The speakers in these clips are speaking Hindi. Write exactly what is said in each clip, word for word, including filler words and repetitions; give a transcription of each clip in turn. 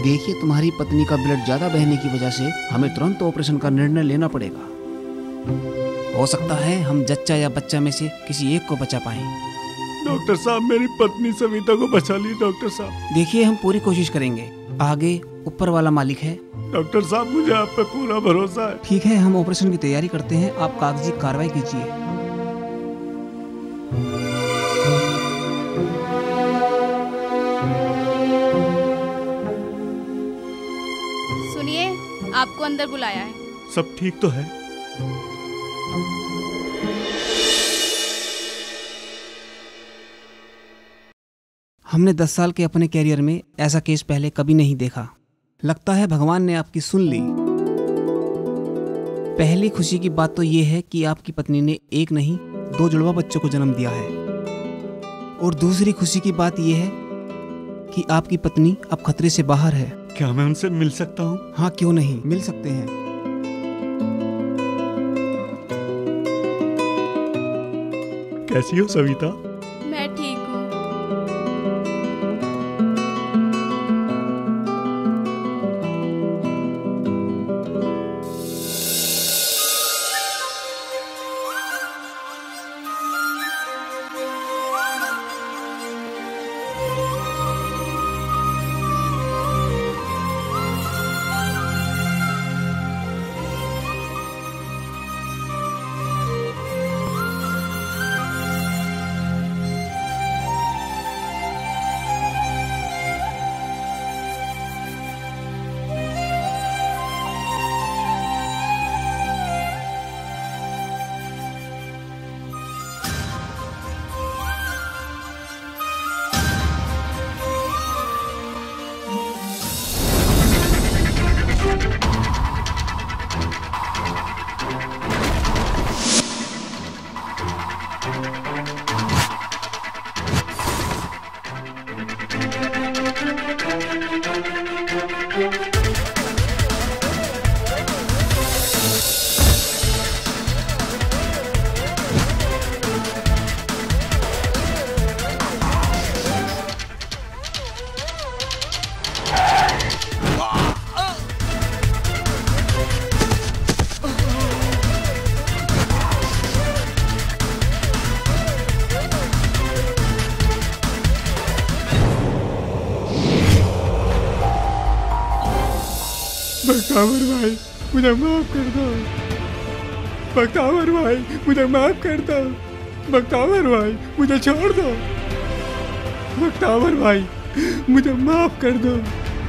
देखिए, तुम्हारी पत्नी का ब्लड ज्यादा बहने की वजह से हमें तुरंत ऑपरेशन का निर्णय लेना पड़ेगा। हो सकता है हम जच्चा या बच्चा में से किसी एक को बचा पाएं। डॉक्टर साहब, मेरी पत्नी सविता को बचा ली डॉक्टर साहब। देखिए, हम पूरी कोशिश करेंगे, आगे ऊपर वाला मालिक है। डॉक्टर साहब, मुझे आप पे पूरा भरोसा है। ठीक है, हम ऑपरेशन की तैयारी करते हैं, आप कागजी कार्रवाई कीजिए। सुनिए, आपको अंदर बुलाया है। सब ठीक तो है? हमने दस साल के अपने कैरियर में ऐसा केस पहले कभी नहीं देखा। लगता है भगवान ने आपकी सुन ली। पहली खुशी की बात तो ये है कि आपकी पत्नी ने एक नहीं दो जुड़वा बच्चों को जन्म दिया है, और दूसरी खुशी की बात यह है कि आपकी पत्नी अब खतरे से बाहर है। क्या मैं उनसे मिल सकता हूँ? हाँ, क्यों नहीं, मिल सकते हैं। कैसी हो सविता? मैं ठीक हूँ। बख्तावर भाई, मुझे माफ कर दो। बख्तावर भाई, मुझे माफ कर दो। बख्तावर भाई, मुझे छोड़ दो। बख्तावर भाई, मुझे माफ कर दो।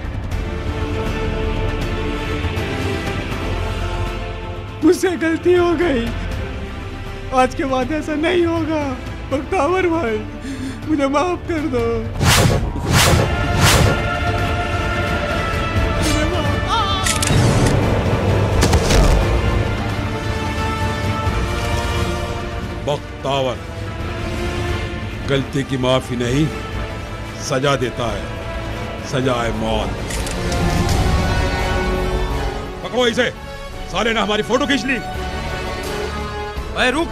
मुझसे गलती हो गई, आज के बाद ऐसा नहीं होगा। बख्तावर भाई, मुझे माफ कर दो। बख्तावर गलती की माफी नहीं, सजा देता है। सजा है मौत। पकड़ो इसे, साले ने हमारी फोटो खींच ली। अरे रुक,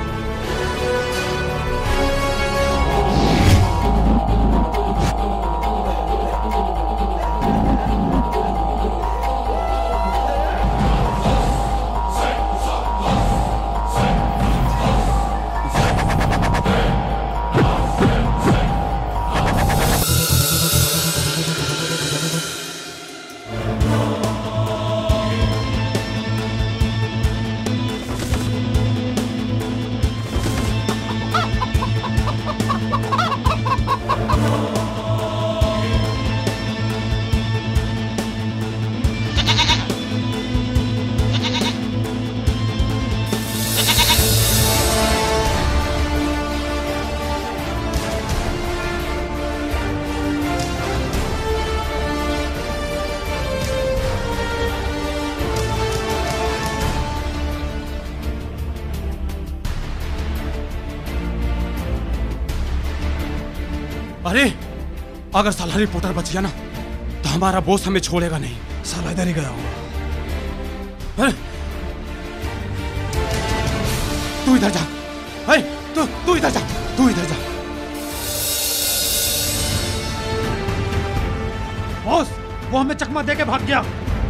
अरे अगर साला रिपोर्टर बच गया ना तो हमारा बॉस हमें छोड़ेगा नहीं। साला इधर ही गया होगा। तू इधर जा, अरे तू तू इधर जा, तू इधर जा। बॉस वो हमें चकमा दे के भाग गया।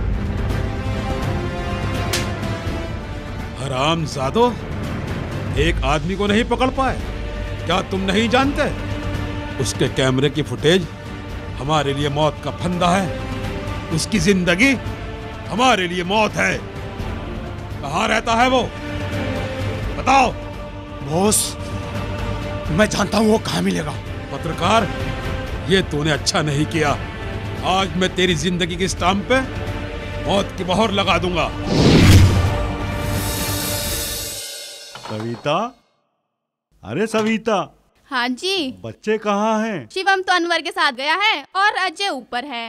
हरामजादो, एक आदमी को नहीं पकड़ पाए? क्या तुम नहीं जानते? उसके कैमरे की फुटेज हमारे लिए मौत का फंदा है। उसकी जिंदगी हमारे लिए मौत है। कहाँ रहता है वो? बताओ। बॉस, मैं जानता हूँ वो कहाँ मिलेगा। पत्रकार, ये तूने अच्छा नहीं किया। आज मैं तेरी जिंदगी की स्टाम्प पे मौत की मोहर लगा दूंगा। सविता, अरे सविता। हाँ जी। बच्चे कहाँ हैं? शिवम तो अनवर के साथ गया है और अजय ऊपर है।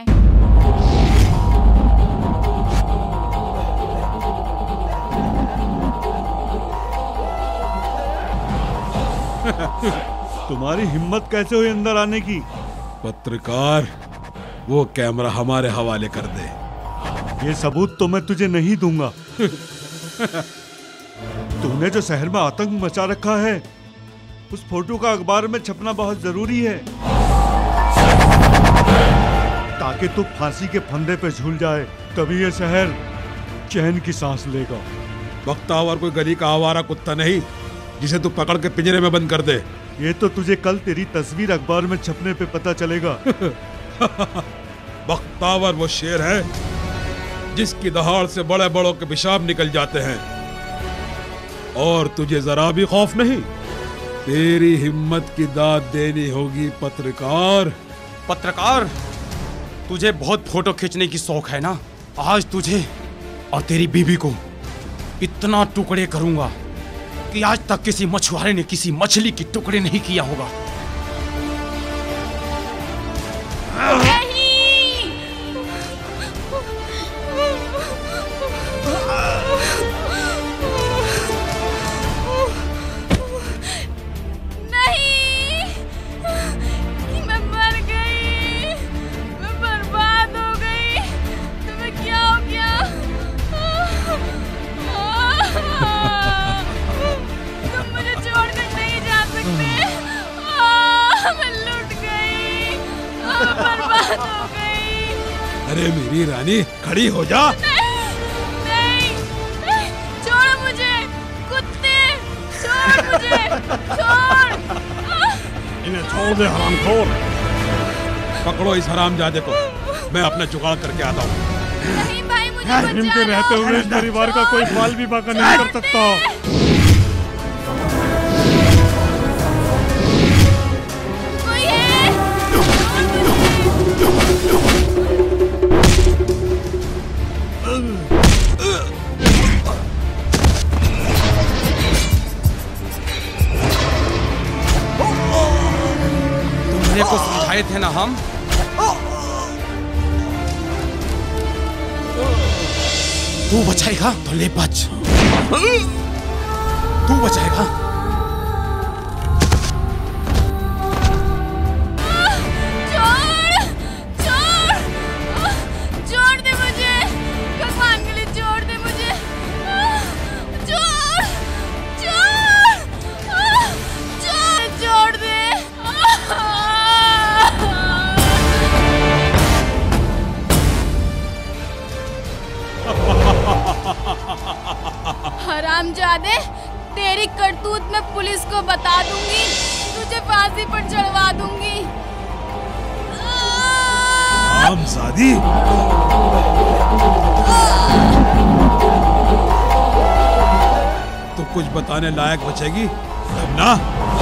तुम्हारी हिम्मत कैसे हुई अंदर आने की? पत्रकार, वो कैमरा हमारे हवाले कर दे। ये सबूत तो मैं तुझे नहीं दूंगा। तूने जो शहर में आतंक मचा रखा है, उस फोटो का अखबार में छपना बहुत जरूरी है, ताकि तू फांसी के फंदे पे झूल जाए। तभी ये शहर चैन की सांस लेगा। बख्तावर कोई गली का आवारा कुत्ता नहीं जिसे तू पकड़ के पिंजरे में बंद कर दे। ये तो तुझे कल तेरी तस्वीर अखबार में छपने पे पता चलेगा। बख्तावर वो शेर है जिसकी दहाड़ से बड़े बड़ों के पेशाब निकल जाते हैं, और तुझे जरा भी खौफ नहीं। तेरी हिम्मत की दाद देनी होगी पत्रकार। पत्रकार, तुझे बहुत फोटो खींचने की शौक है ना? आज तुझे और तेरी बीबी को इतना टुकड़े करूंगा कि आज तक किसी मछुआरे ने किसी मछली की टुकड़े नहीं किया होगा। अरे मेरी रानी, खड़ी हो जा। नहीं, नहीं, नहीं, छोड़ मुझे, कुत्ते, छोड़ मुझे, छोड़। इन्हें छोड़ दे हरामखोर। पकड़ो इस हरामजादे को, मैं अपना जुगाड़ करके आता हूँ। नहीं भाई, मुझे बचा लो। इनके रहते हुए इस परिवार का कोई बाल भी बाका नहीं कर सकता। तुमने को समझाए थे ना हम। तू बचाएगा तो ले बच। तू बचाएगा। हरामजादे, तेरी करतूत मैं पुलिस को बता दूंगी, तुझे फांसी पर चढ़वा दूंगी। हरामजादी। तो कुछ बताने लायक बचेगी तब ना।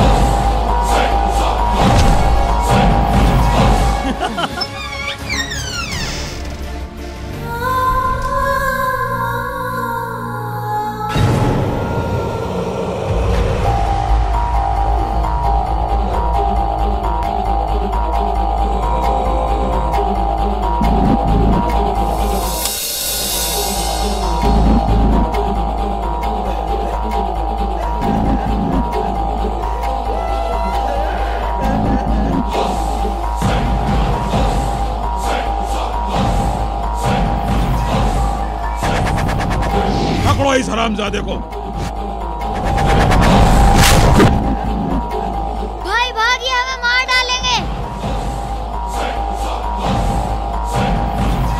पकड़ो इस हरामजादे को। भाई भागिए, हमें मार डालेंगे।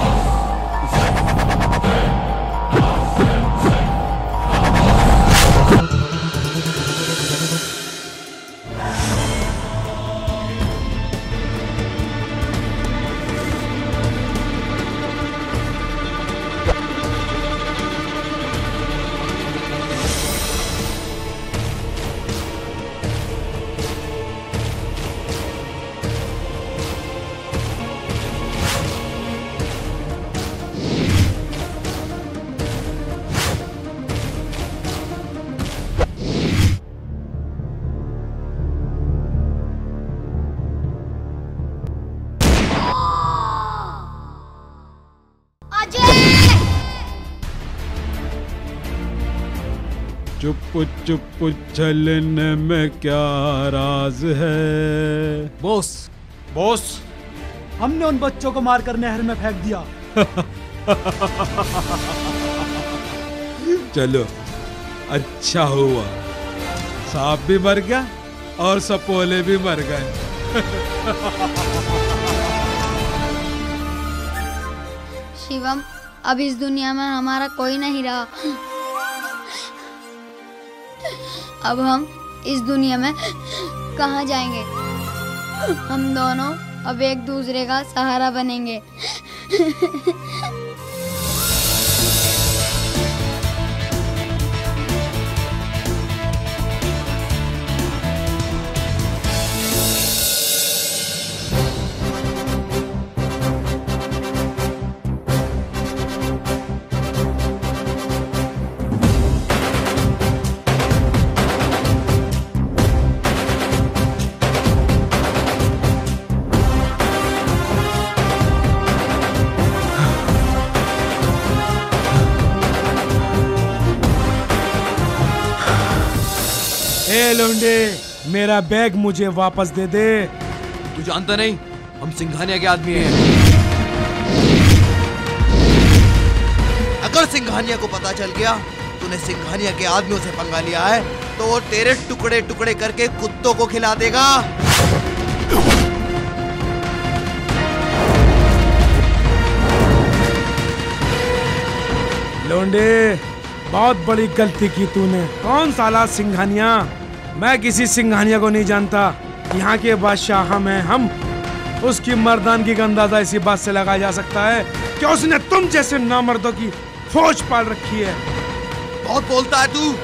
चुप चुप चलने में क्या राज है। बॉस बॉस, हमने उन बच्चों को मारकर नहर में फेंक दिया। चलो अच्छा हुआ, सांप भी मर गया और सपोले भी मर गए। शिवम, अब इस दुनिया में हमारा कोई नहीं रहा। अब हम इस दुनिया में कहाँ जाएंगे? हम दोनों अब एक दूसरे का सहारा बनेंगे। ए लौंडे, मेरा बैग मुझे वापस दे दे। तू जानता नहीं हम सिंघानिया के आदमी हैं। अगर सिंघानिया को पता चल गया तूने सिंघानिया के आदमियों से पंगा लिया है तो वो तेरे टुकड़े टुकड़े करके कुत्तों को खिला देगा। लौंडे, बहुत बड़ी गलती की तूने। कौन साला सिंघानिया? मैं किसी सिंघानिया को नहीं जानता। यहाँ के बादशाह हम हैं। हम उसकी मर्दानगी का अंदाजा इसी बात से लगाया जा सकता है कि उसने तुम जैसे नामर्दों की फौज पाल रखी है। बहुत बोलता है तू।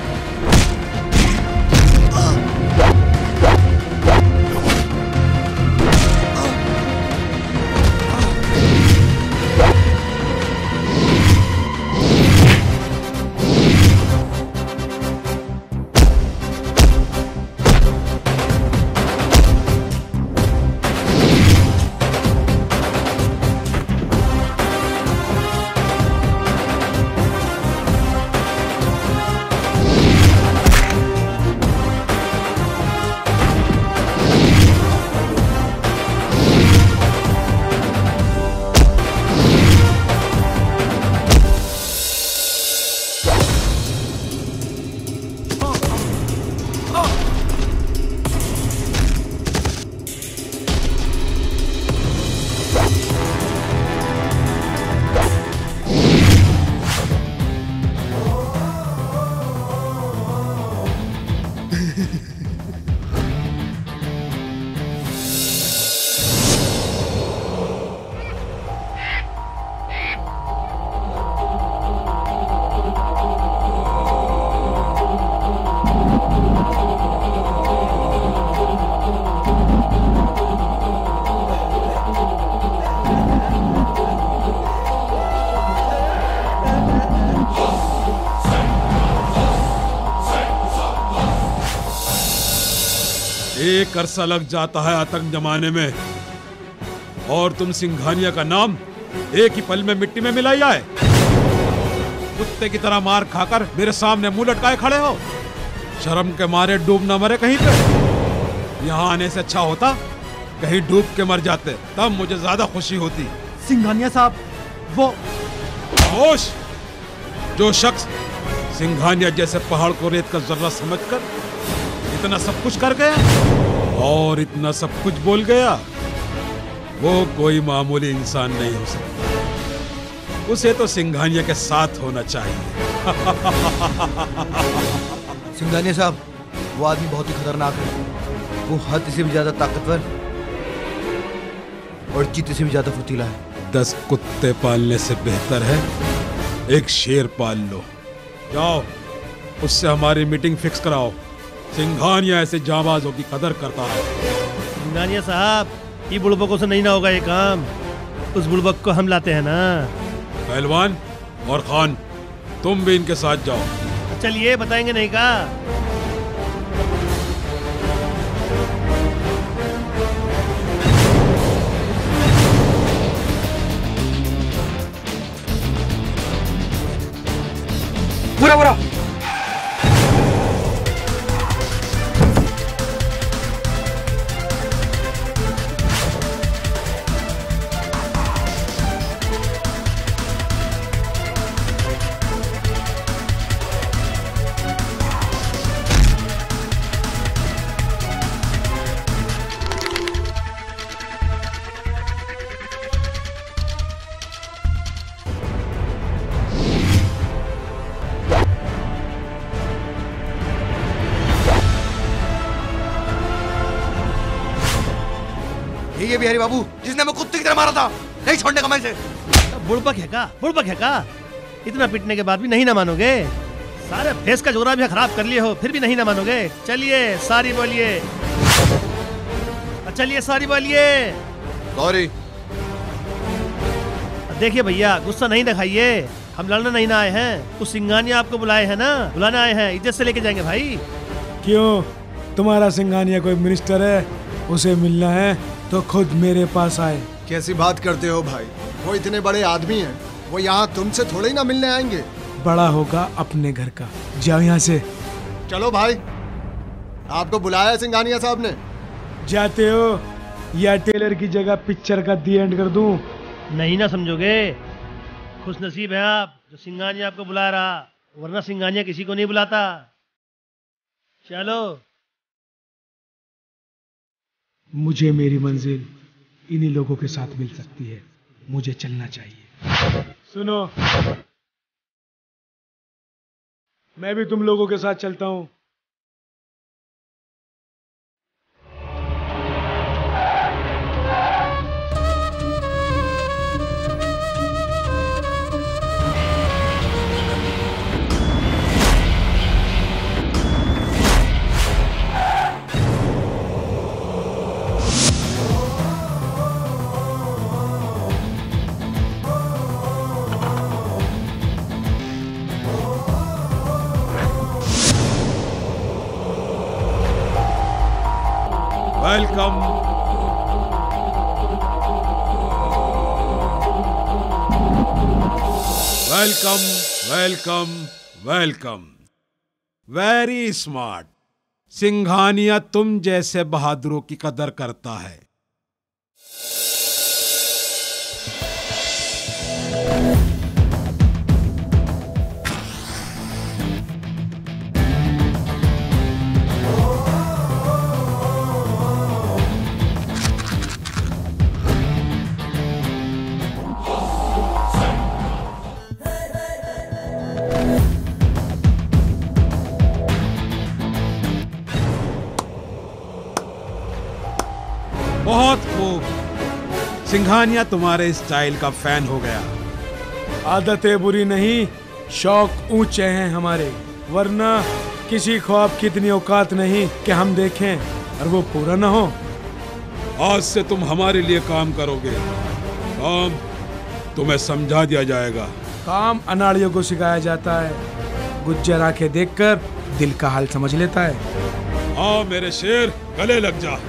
एक अरसा लग जाता है आतंक जमाने में और तुम सिंघानिया का नाम एक ही पल में मिट्टी में मिलाई आए। कुत्ते की तरह मार खाकर मेरे सामने मुंह लटकाए खड़े हो। शर्म के मारे डूब न मरे कहीं पे। यहाँ आने से अच्छा होता कहीं डूब के मर जाते, तब मुझे ज्यादा खुशी होती। सिंघानिया साहब, वो खामोश। जो शख्स सिंघानिया जैसे पहाड़ को रेत का जर्रा समझकर इतना सब कुछ कर गया और इतना सब कुछ बोल गया, वो कोई मामूली इंसान नहीं हो सकता। उसे तो सिंघानिया के साथ होना चाहिए। सिंघानिया साहब, वो आदमी बहुत ही खतरनाक है। वो हद से भी ज्यादा ताकतवर और चीते से भी ज्यादा फुर्तीला है। दस कुत्ते पालने से बेहतर है एक शेर पाल लो। जाओ उससे हमारी मीटिंग फिक्स कराओ। सिंघानिया ऐसे जाबाजों की कदर करता है। सिंघानिया साहब, ये बुड़बकों से नहीं ना होगा ये काम। उस बुड़बक को हम लाते हैं ना। पहलवान और खान, तुम भी इनके साथ जाओ। चलिए, बताएंगे नहीं का। पूरा पूरा यही है बिहारी बाबू जिसने मैं कुत्ते की तरह मारा था। नहीं छोड़ने का मैं इसे। बुड़बक है का बुड़बक है का इतना पिटने के बाद भी नहीं ना मानोगे? सारे फेस का जोरा भी खराब कर लिए हो फिर भी नहीं ना मानोगे? चलिए सारी बोलिए, चलिए सारी बोलिए। सॉरी। देखिए भैया गुस्सा नहीं दिखाइए, हम लड़ने नहीं ना आए हैं। उस सिंघानिया आपको बुलाए हैं ना, बुलाने आए हैं, इज्जत से लेके जाएंगे भाई। क्यों तुम्हारा सिंघानिया कोई मिनिस्टर है? उसे मिलना है तो खुद मेरे पास आए। कैसी बात करते हो भाई, वो इतने बड़े आदमी हैं, वो यहाँ तुमसे थोड़े ही ना मिलने आएंगे। बड़ा होगा अपने घर का, जाओ यहाँ से। चलो भाई, आपको बुलाया है सिंघानिया साहब ने। जाते हो या टेलर की जगह पिक्चर का दी एंड कर दूं? नहीं ना समझोगे, खुश नसीब है आप जो सिंघानिया आपको बुला रहा, वरना सिंघानिया किसी को नहीं बुलाता। चलो। मुझे मेरी मंजिल इन्हीं लोगों के साथ मिल सकती है, मुझे चलना चाहिए। सुनो, मैं भी तुम लोगों के साथ चलता हूँ। Welcome. Welcome welcome welcome. Very smart. Singhania तुम जैसे बहादुरों की कदर करता है। बहुत खूब, सिंघानिया तुम्हारे स्टाइल का फैन हो गया। आदतें बुरी नहीं, शौक ऊंचे हैं हमारे, वरना किसी ख्वाब की इतनी औकात नहीं कि हम देखें और वो पूरा ना हो। आज से तुम हमारे लिए काम करोगे, काम तुम्हें समझा दिया जाएगा। काम अनाड़ियों को सिखाया जाता है, गुज्जर आंखें देखकर दिल का हाल समझ लेता है। हाँ मेरे शेर, गले लग जा।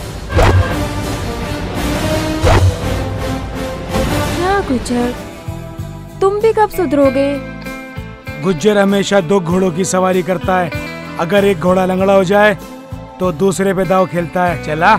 गुज्जर, तुम भी कब सुधरोगे? गुज्जर हमेशा दो घोड़ों की सवारी करता है, अगर एक घोड़ा लंगड़ा हो जाए तो दूसरे पे दाव खेलता है। चला।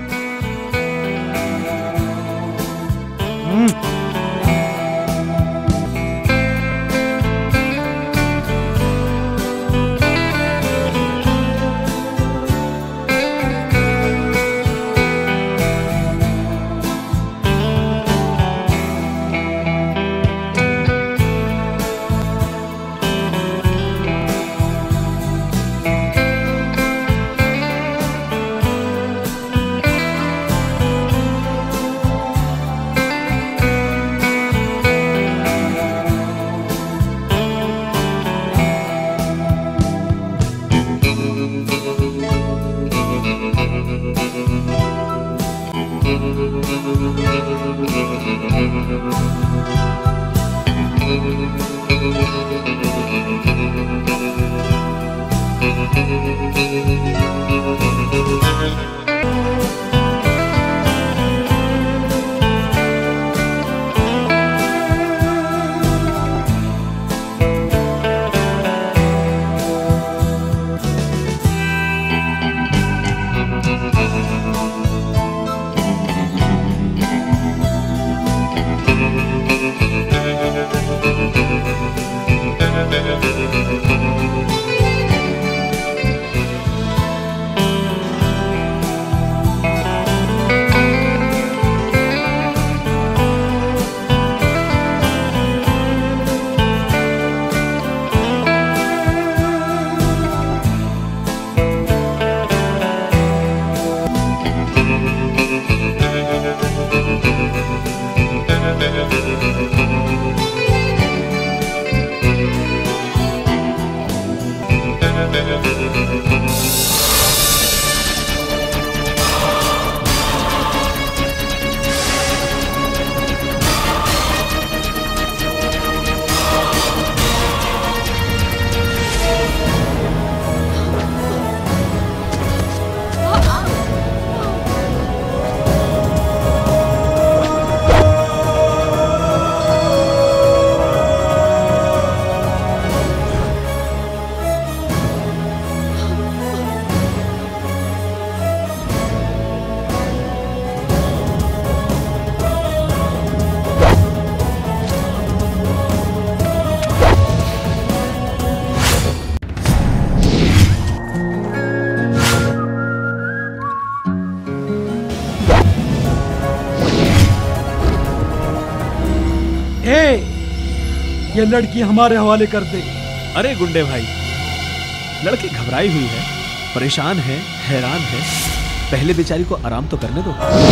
ए, ये लड़की हमारे हवाले कर दे। अरे गुंडे भाई, लड़की घबराई हुई है, परेशान है, हैरान है, पहले बेचारी को आराम तो करने दो।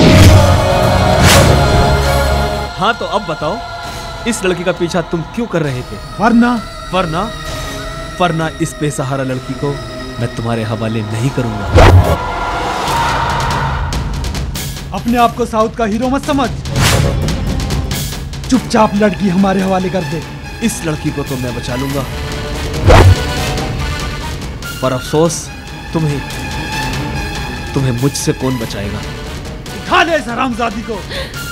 हाँ तो अब बताओ, इस लड़की का पीछा तुम क्यों कर रहे थे? वरना वरना वरना इस बेसहारा लड़की को मैं तुम्हारे हवाले नहीं करूंगा। अपने आप को साउथ का हीरो मत समझ, चुपचाप लड़की हमारे हवाले कर दे। इस लड़की को तो मैं बचा लूंगा, पर अफसोस तुम्हें तुम्हें मुझसे कौन बचाएगा? खा ले इस हरामजादी को।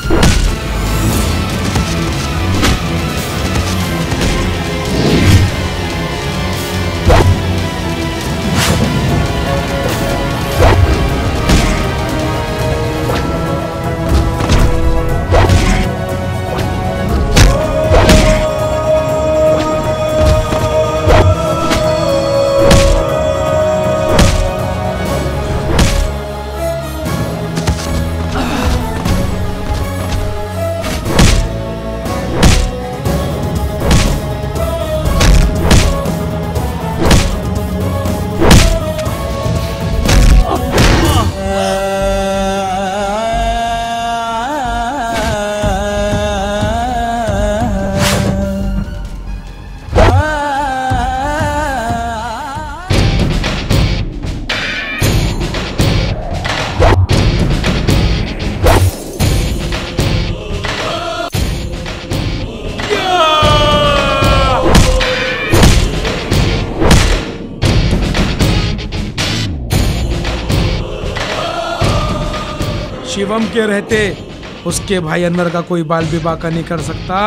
शिवम के रहते उसके भाई अनवर का कोई बाल विवाह का नहीं कर सकता।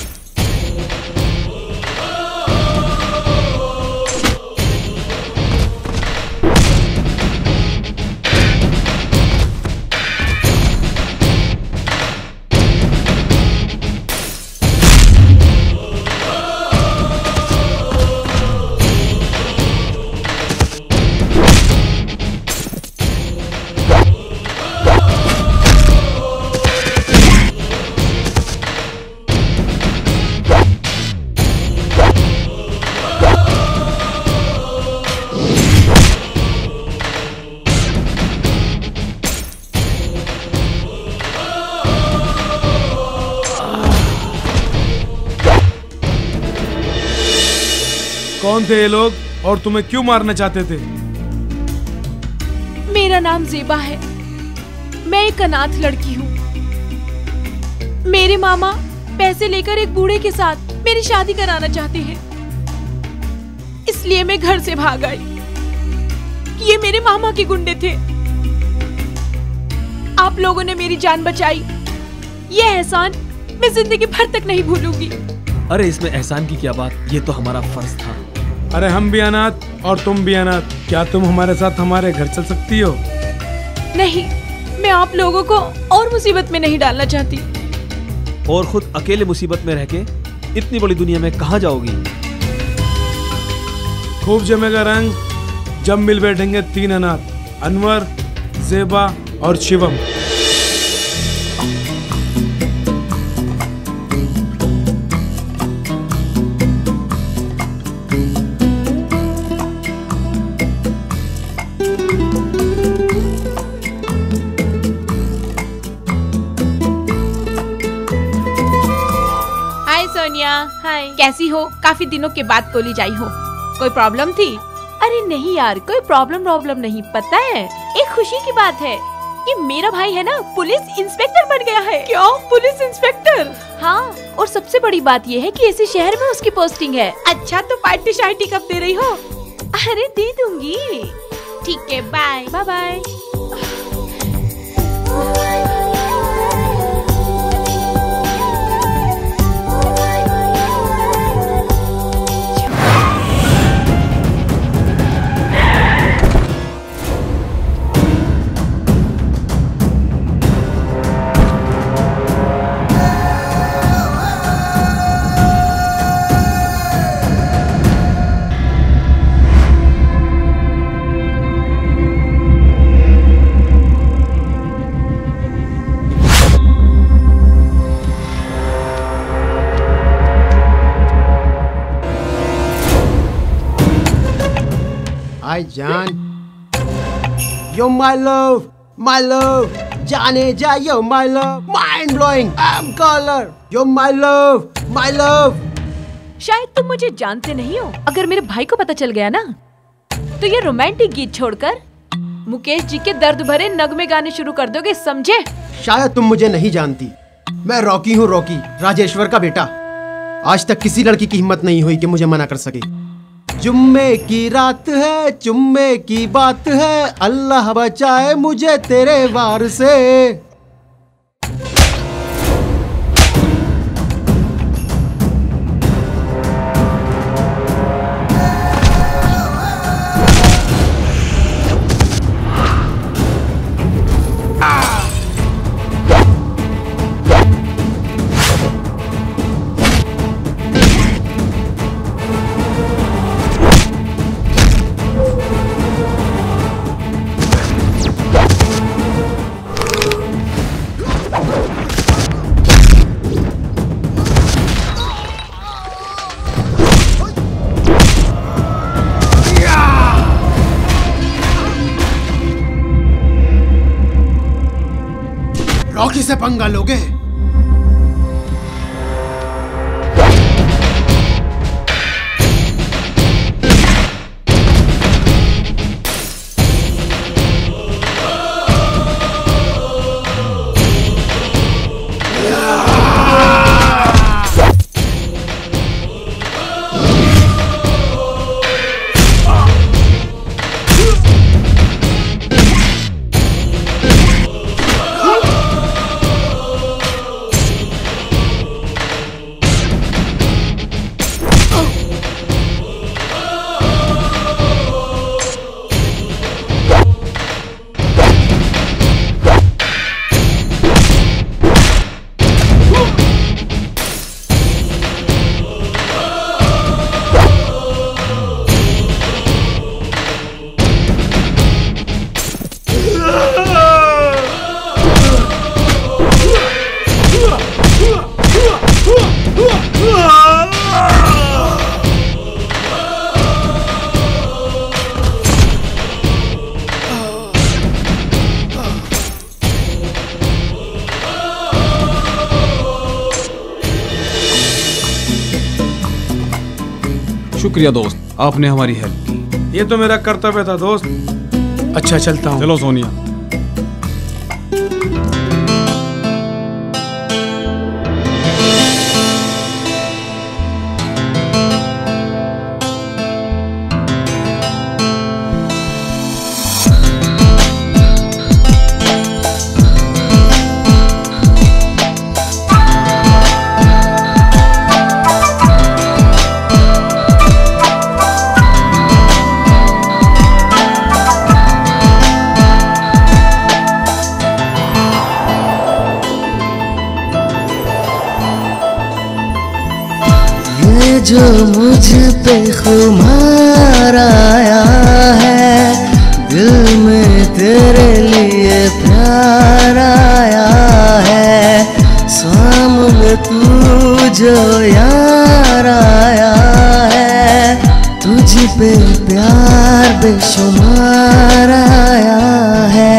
कौन थे ये लोग और तुम्हें क्यों मारना चाहते थे? मेरा नाम जेबा है, मैं एक अनाथ लड़की हूँ। मेरे मामा पैसे लेकर एक बूढ़े के साथ मेरी शादी कराना चाहते हैं, इसलिए मैं घर से भाग आई। ये मेरे मामा के गुंडे थे। आप लोगों ने मेरी जान बचाई, ये एहसान मैं जिंदगी भर तक नहीं भूलूंगी। अरे इसमें एहसान की क्या बात, ये तो हमारा फर्ज था। अरे हम भी अनाथ और तुम भी अनाथ, क्या तुम हमारे साथ हमारे घर चल सकती हो? नहीं, मैं आप लोगों को और मुसीबत में नहीं डालना चाहती। और खुद अकेले मुसीबत में रह के इतनी बड़ी दुनिया में कहाँ जाओगी? खूब जमेगा रंग जब मिल बैठेंगे तीन अनाथ, अनवर, जेबा और शिवम। हाय, कैसी हो? काफी दिनों के बाद कॉलेज आई हो, कोई प्रॉब्लम थी? अरे नहीं यार, कोई प्रॉब्लम प्रॉब्लम नहीं, पता है एक खुशी की बात है, ये मेरा भाई है ना पुलिस इंस्पेक्टर बन गया है। क्या पुलिस इंस्पेक्टर? हाँ, और सबसे बड़ी बात ये है कि इसी शहर में उसकी पोस्टिंग है। अच्छा तो पार्टी शार्टी कब दे रही हो? अरे दे दूंगी। ठीक है, बाय बाय बाय। भाईजान। Yo my love, my love, जाने जा yo my love, mind blowing, I am caller, yo my love, my love. शायद तुम मुझे जानते नहीं हो। अगर मेरे भाई को पता चल गया ना तो ये रोमांटिक गीत छोड़कर मुकेश जी के दर्द भरे नगमे गाने शुरू कर दोगे, समझे? शायद तुम मुझे नहीं जानती, मैं रॉकी हूँ, रॉकी, राजेश्वर का बेटा। आज तक किसी लड़की की हिम्मत नहीं हुई कि मुझे मना कर सके। जुम्मे की रात है, चुम्मे की बात है, अल्लाह बचाए मुझे तेरे वार से। रॉकी से पंगा लोगे? शुक्रिया दोस्त, आपने हमारी हेल्प की। ये तो मेरा कर्तव्य था दोस्त। अच्छा चलता हूँ। चलो सोनिया। जो मुझ पे खुमार आया है, दिल में तेरे लिए प्यार आया है, सामने तू जो यार आया है, तुझ पे प्यार बेशुमार आया है।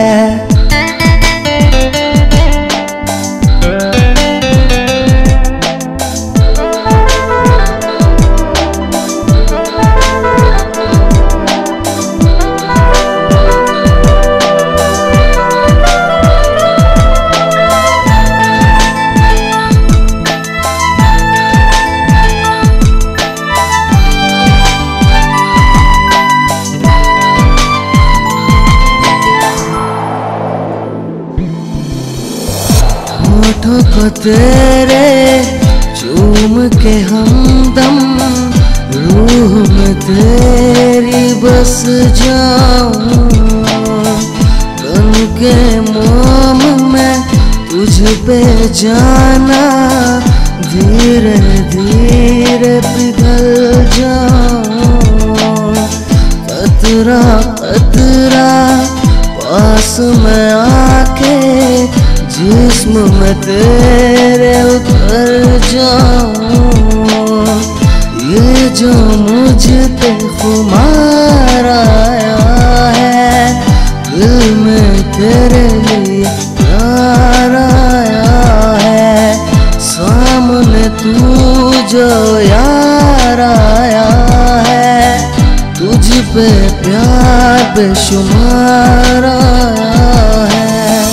होठों को तेरे चूम के हमदम, रूह में तेरी बस जाऊं, बन के मोम में तुझ पे जाना, धीरे धीरे पिघल जाऊं, कतरा कतरा पास में आके जिस्म में तेरे उतर जाऊं, ये जो मुझ पे खुमार आया है, दिल में तेरे लिए प्यार आया है, सामने तू जो यार आया है, तुझ पे प्यार बेशुमार आया है।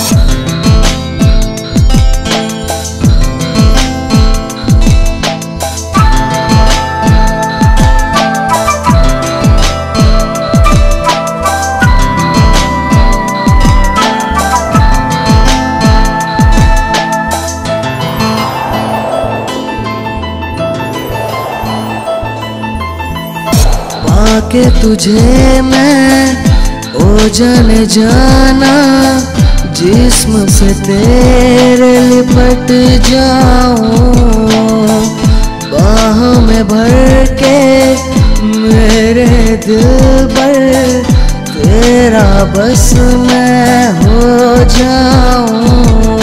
के तुझे मैं ओ जाने जाना, जिस्म से तेरे लिपट जाऊं, बाहों में भर के मेरे दिल पर तेरा बस मैं हो जाऊं,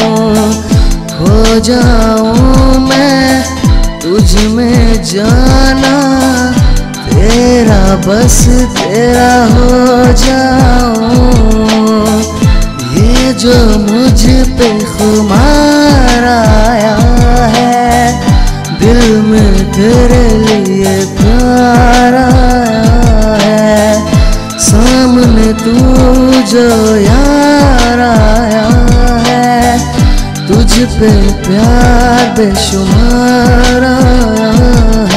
खो जाऊं मैं तुझ में जाना, तेरा बस तेरा हो जाऊं, ये जो मुझ पे खुमार आया है, दिल में तेरे लिए प्यार आया है, सामने तू जो यार आया है, तुझ पे प्यार बेशुमार आया है।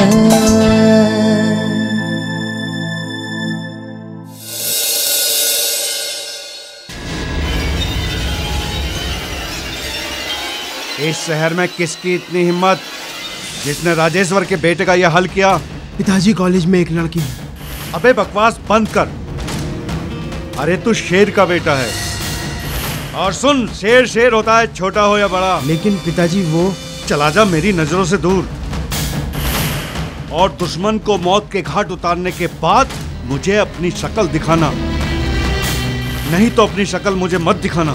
इस शहर में किसकी इतनी हिम्मत जिसने राजेश्वर के बेटे का यह हल किया? पिताजी, कॉलेज में एक लड़की। अबे बकवास बंद कर। अरे तू शेर का बेटा है, और सुन, शेर शेर होता है, छोटा हो या बड़ा। लेकिन पिताजी वो। चला जा मेरी नजरों से दूर, और दुश्मन को मौत के घाट उतारने के बाद मुझे अपनी शक्ल दिखाना, नहीं तो अपनी शक्ल मुझे मत दिखाना।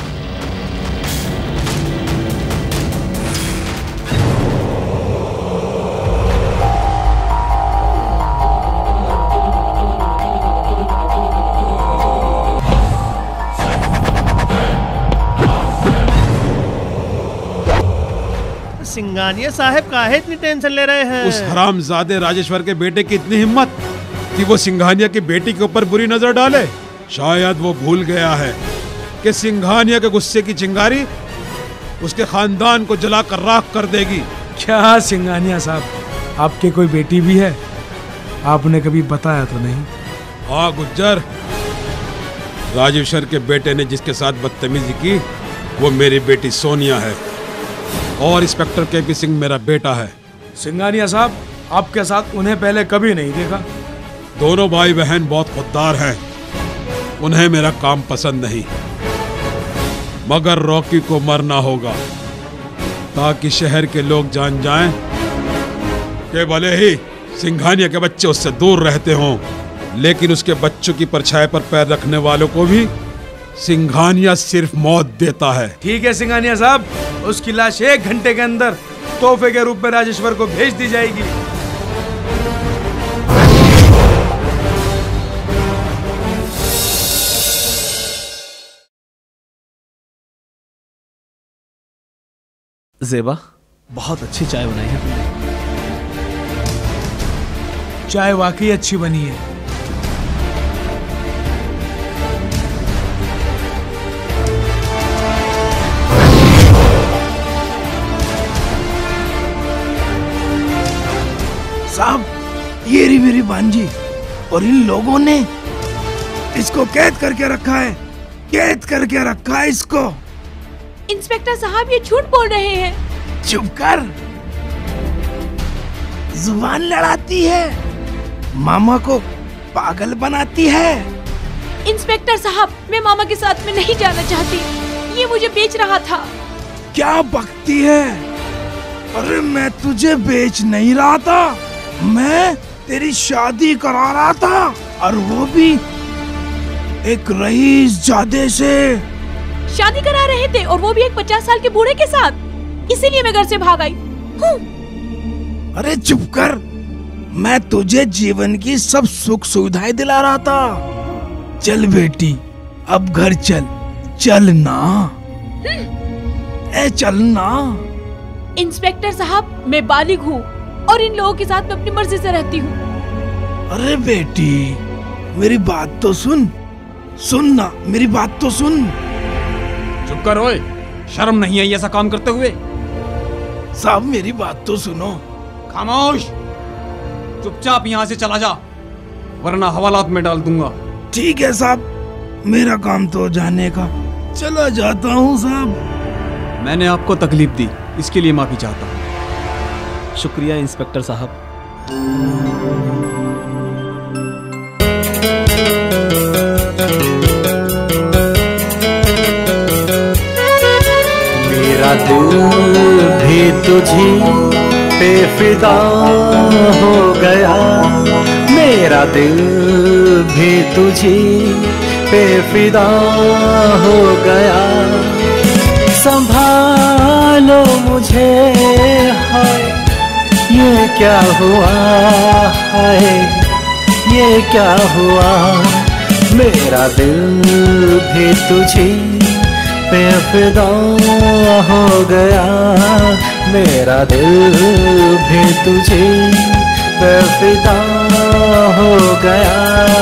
सिंघानिया साहब काहे इतनी टेंशन ले रहे हैं? उस हरामजादे राजेश्वर के बेटे की इतनी हिम्मत कि वो सिंघानिया की बेटी के ऊपर बुरी नजर डाले। शायद वो भूल गया है कि सिंघानिया के गुस्से की चिंगारी उसके खानदान को जलाकर राख कर देगी। क्या सिंघानिया साहब, आपके कोई बेटी भी है? आपने कभी बताया तो नहीं। हाँ गुज्जर, राजेश्वर के बेटे ने जिसके साथ बदतमीजी की वो मेरी बेटी सोनिया है, और इंस्पेक्टर के पी सिंह मेरा बेटा है। सिंघानिया साहब, आपके साथ उन्हें पहले कभी नहीं देखा। दोनों भाई बहन बहुत खुददार हैं, उन्हें मेरा काम पसंद नहीं, मगर रॉकी को मरना होगा ताकि शहर के लोग जान जाएं कि भले ही सिंघानिया के बच्चे उससे दूर रहते हों, लेकिन उसके बच्चों की परछाई पर पैर रखने वालों को भी सिंघानिया सिर्फ मौत देता है। ठीक है सिंघानिया साहब, उसकी लाश एक घंटे के अंदर तोहफे के रूप में राजेश्वर को भेज दी जाएगी। ज़ेबा, बहुत अच्छी चाय बनाई है तुमने। चाय वाकई अच्छी बनी है। साहब, ये रही मेरी भांजी, और इन लोगों ने इसको कैद करके रखा है, कैद करके रखा है इसको। इंस्पेक्टर साहब, ये झूठ बोल रहे हैं। चुप कर, जुबान लड़ाती है, मामा को पागल बनाती है। इंस्पेक्टर साहब, मैं मामा के साथ में नहीं जाना चाहती, ये मुझे बेच रहा था। क्या बकती है? अरे मैं तुझे बेच नहीं रहा था, मैं तेरी शादी करा रहा था, और वो भी एक रईस जादे से। शादी करा रहे थे, और वो भी एक पचास साल के बूढ़े के साथ, इसीलिए मैं घर से भाग आई हूँ। अरे चुप कर, मैं तुझे जीवन की सब सुख सुविधाएं दिला रहा था। चल बेटी, अब घर चल। चल ना, ए चल ना। इंस्पेक्टर साहब, मैं बालिग हूँ और इन लोगों के साथ मैं अपनी मर्जी से रहती हूँ। अरे बेटी, मेरी बात तो सुन। सुन ना, मेरी बात तो सुन। चुप कर ओए, शर्म नहीं आई ऐसा काम करते हुए? साहब मेरी बात तो सुनो। खामोश, चुपचाप यहाँ से चला जा, वरना हवालात में डाल दूंगा। ठीक है साहब, मेरा काम तो जाने का, चला जाता हूँ साहब। मैंने आपको तकलीफ दी, इसके लिए माफी चाहता हूँ। शुक्रिया इंस्पेक्टर साहब। मेरा दिल भी तुझी पे फिदा हो गया, मेरा दिल भी तुझी पे फिदा हो गया। संभालो मुझे, हाय ये क्या हुआ, हाय ये क्या हुआ। मेरा दिल भी तुझी पे फिदा हो गया, मेरा दिल भी तुझे पे फिदा हो गया।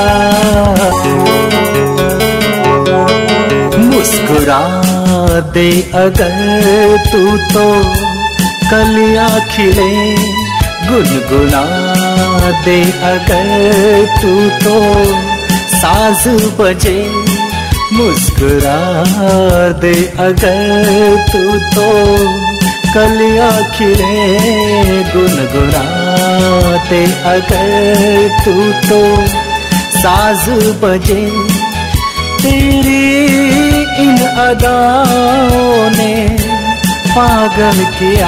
मुस्कुरा दे अगर तू तो कलियां खिले, गुनगुना दे अगर तू तो साज बजे। मुस्कुरा दे अगर तू तो कलियां खिले, गुनगुना दे अगर तू तो साज बजे। तेरी इन अदाओं ने पागल किया,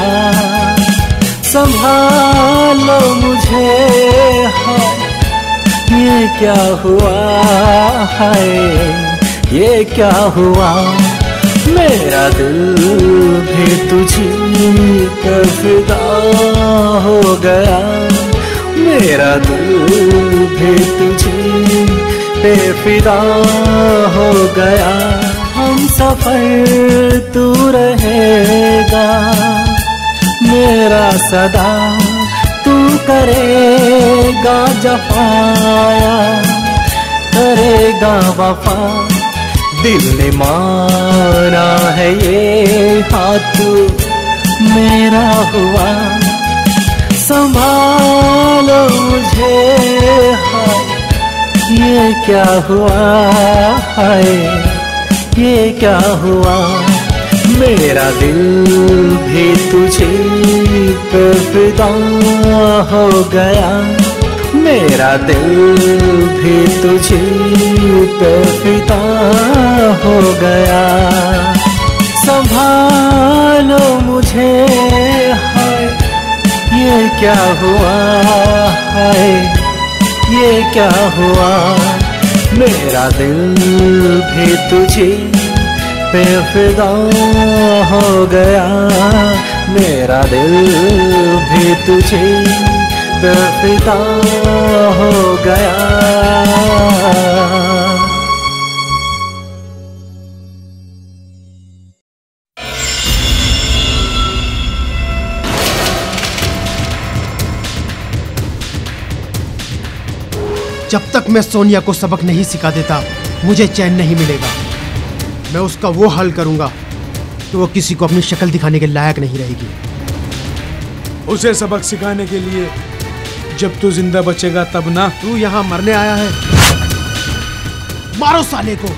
संभालो मुझे, हाय ये क्या हुआ, हाय ये क्या हुआ। मेरा दिल भी तुझी पर फिदा हो गया, मेरा दिल भी तुझी पे फिदा हो गया। हम सफर तू रहेगा मेरा सदा, तू करेगा जफाया, करेगा वफा। दिल ने माना है ये हाथ मेरा हुआ, संभालो मुझे, हाय ये क्या हुआ, हाय ये क्या हुआ। मेरा दिल भी तुझे पे फिदा हो गया, मेरा दिल भी तुझे पे फिदा हो गया। संभालो मुझे, हाय ये क्या हुआ, हाय ये क्या हुआ। मेरा दिल भी तुझे पे फिदा हो गया, मेरा दिल भी तुझे पे फिदा हो गया। जब तक मैं सोनिया को सबक नहीं सिखा देता मुझे चैन नहीं मिलेगा। मैं उसका वो हल करूंगा कि वो किसी को अपनी शक्ल दिखाने के लायक नहीं रहेगी। उसे सबक सिखाने के लिए जब तू जिंदा बचेगा तब ना। तू यहाँ मरने आया है, मारो साले को।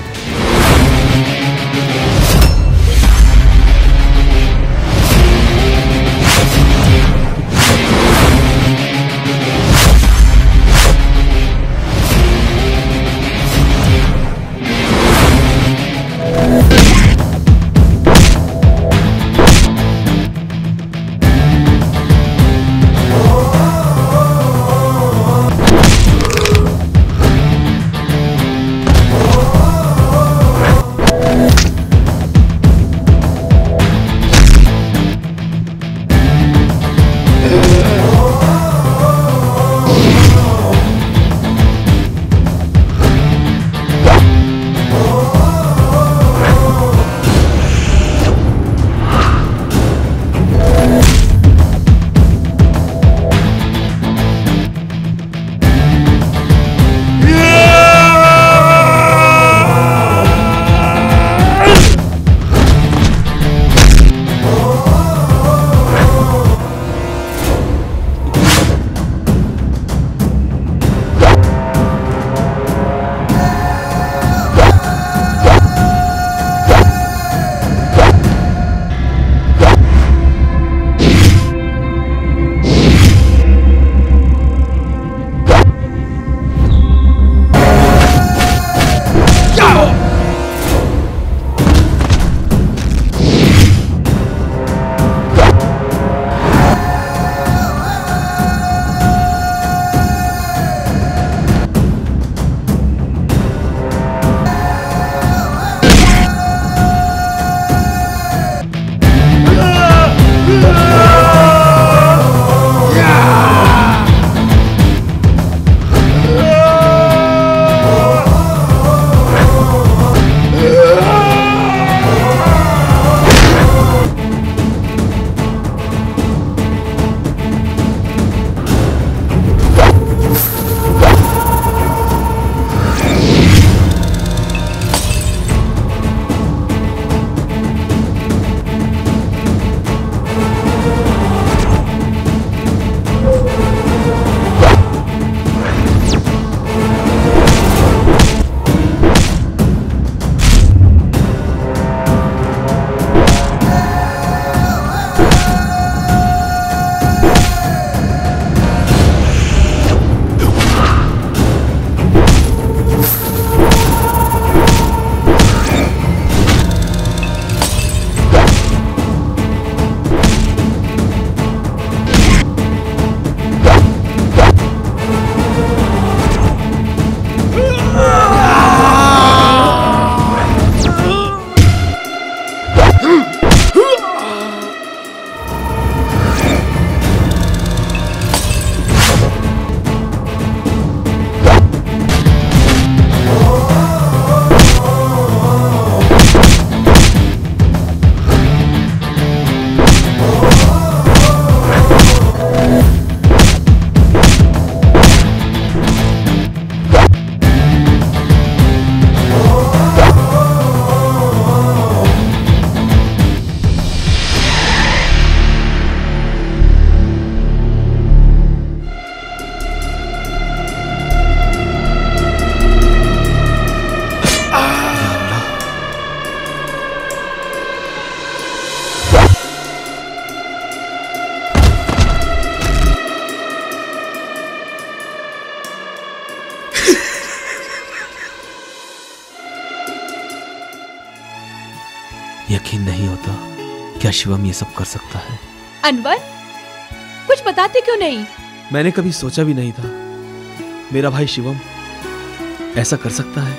यकीन नहीं होता क्या शिवम ये सब कर सकता है। अनवर, कुछ बताते क्यों नहीं? मैंने कभी सोचा भी नहीं था मेरा भाई शिवम ऐसा कर सकता है।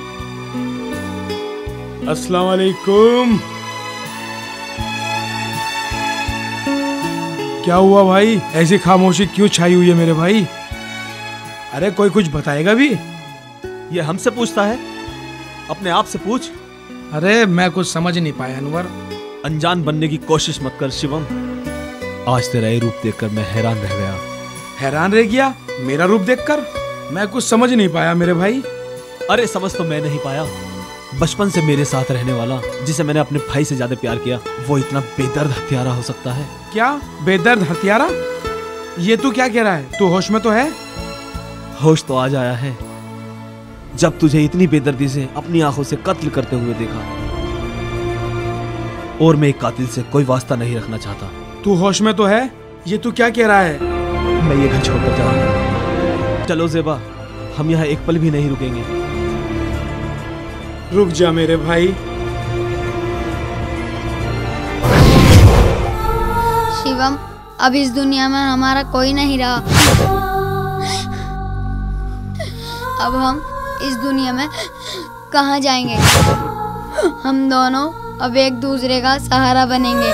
अस्सलाम वालेकुम। क्या हुआ भाई, ऐसी खामोशी क्यों छाई हुई है मेरे भाई? अरे कोई कुछ बताएगा भी? ये हमसे पूछता है, अपने आप से पूछ। अरे मैं कुछ समझ नहीं पाया अनवर। अनजान बनने की कोशिश मत कर शिवम। आज तेरा ये रूप देखकर मैं हैरान रह गया। हैरान रह गया मेरा रूप देखकर? मैं कुछ समझ नहीं पाया मेरे भाई। अरे समझ तो मैं नहीं पाया, बचपन से मेरे साथ रहने वाला जिसे मैंने अपने भाई से ज्यादा प्यार किया, वो इतना बेदर्द हत्यारा हो सकता है? क्या बेदर्द हत्यारा? ये तू क्या कह रहा है? तू होश में तो है? होश तो आज आया है जब तुझे इतनी बेदर्दी से अपनी आंखों से कत्ल करते हुए देखा। और मैं एक कातिल से कोई वास्ता नहीं रखना चाहता। तू होश में तो है? ये तू क्या कह रहा है? मैं ये घर छोड़कर जा रहा हूँ। चलो ज़ेबा, हम यहाँ एक पल भी नहीं रुकेंगे। रुक जा मेरे भाई। शिवम, अब इस दुनिया में हमारा कोई नहीं रहा। अब हम इस दुनिया में कहाँ जाएंगे? हम दोनों अब एक दूसरे का सहारा बनेंगे।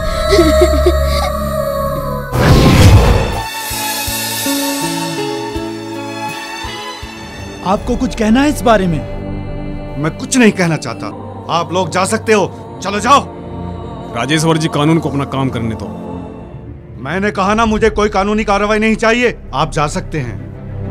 आपको कुछ कहना है इस बारे में? मैं कुछ नहीं कहना चाहता। आप लोग जा सकते हो, चलो जाओ। राजेश्वर जी, कानून को अपना काम करने दो। मैंने कहा ना, मुझे कोई कानूनी कार्रवाई नहीं चाहिए। आप जा सकते हैं।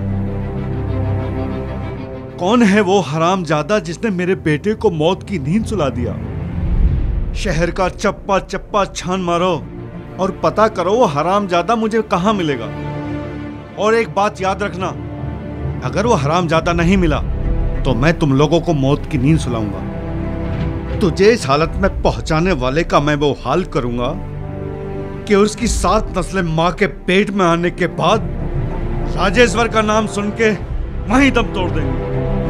कौन है वो हरामजादा जिसने मेरे बेटे को मौत की नींद सुला दिया? शहर का चप्पा चप्पा छान मारो और पता करो वो हरामजादा मुझे कहां मिलेगा। और एक बात याद रखना, अगर वो हरामजादा नहीं मिला तो मैं तुम लोगों को मौत की नींद सुलाऊंगा। तुझे इस हालत में पहुंचाने वाले का मैं वो हाल करूंगा कि उसकी सात नस्लें मां के पेट में आने के बाद राजेश्वर का नाम सुन के वहीं दम तोड़ देंगे।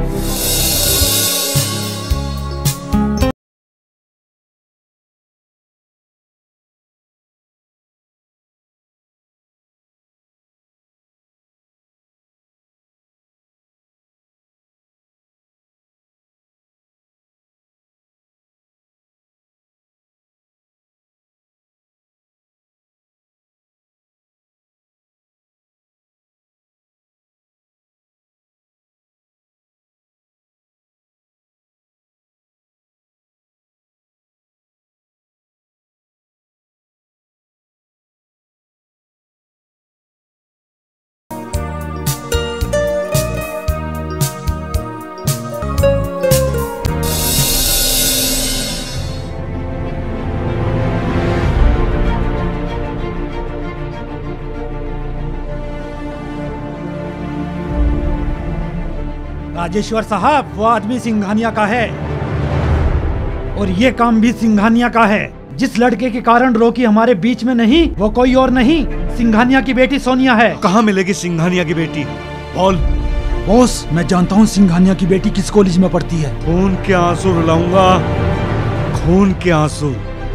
राजेश्वर साहब, वो आदमी सिंघानिया का है और ये काम भी सिंघानिया का है। जिस लड़के के कारण रॉकी हमारे बीच में नहीं, वो कोई और नहीं, सिंघानिया की बेटी सोनिया है। कहाँ मिलेगी सिंघानिया की बेटी? बोल। बॉस, मैं जानता हूँ सिंघानिया की बेटी किस कॉलेज में पढ़ती है। खून के आंसू रुलाऊंगा, खून के आंसू।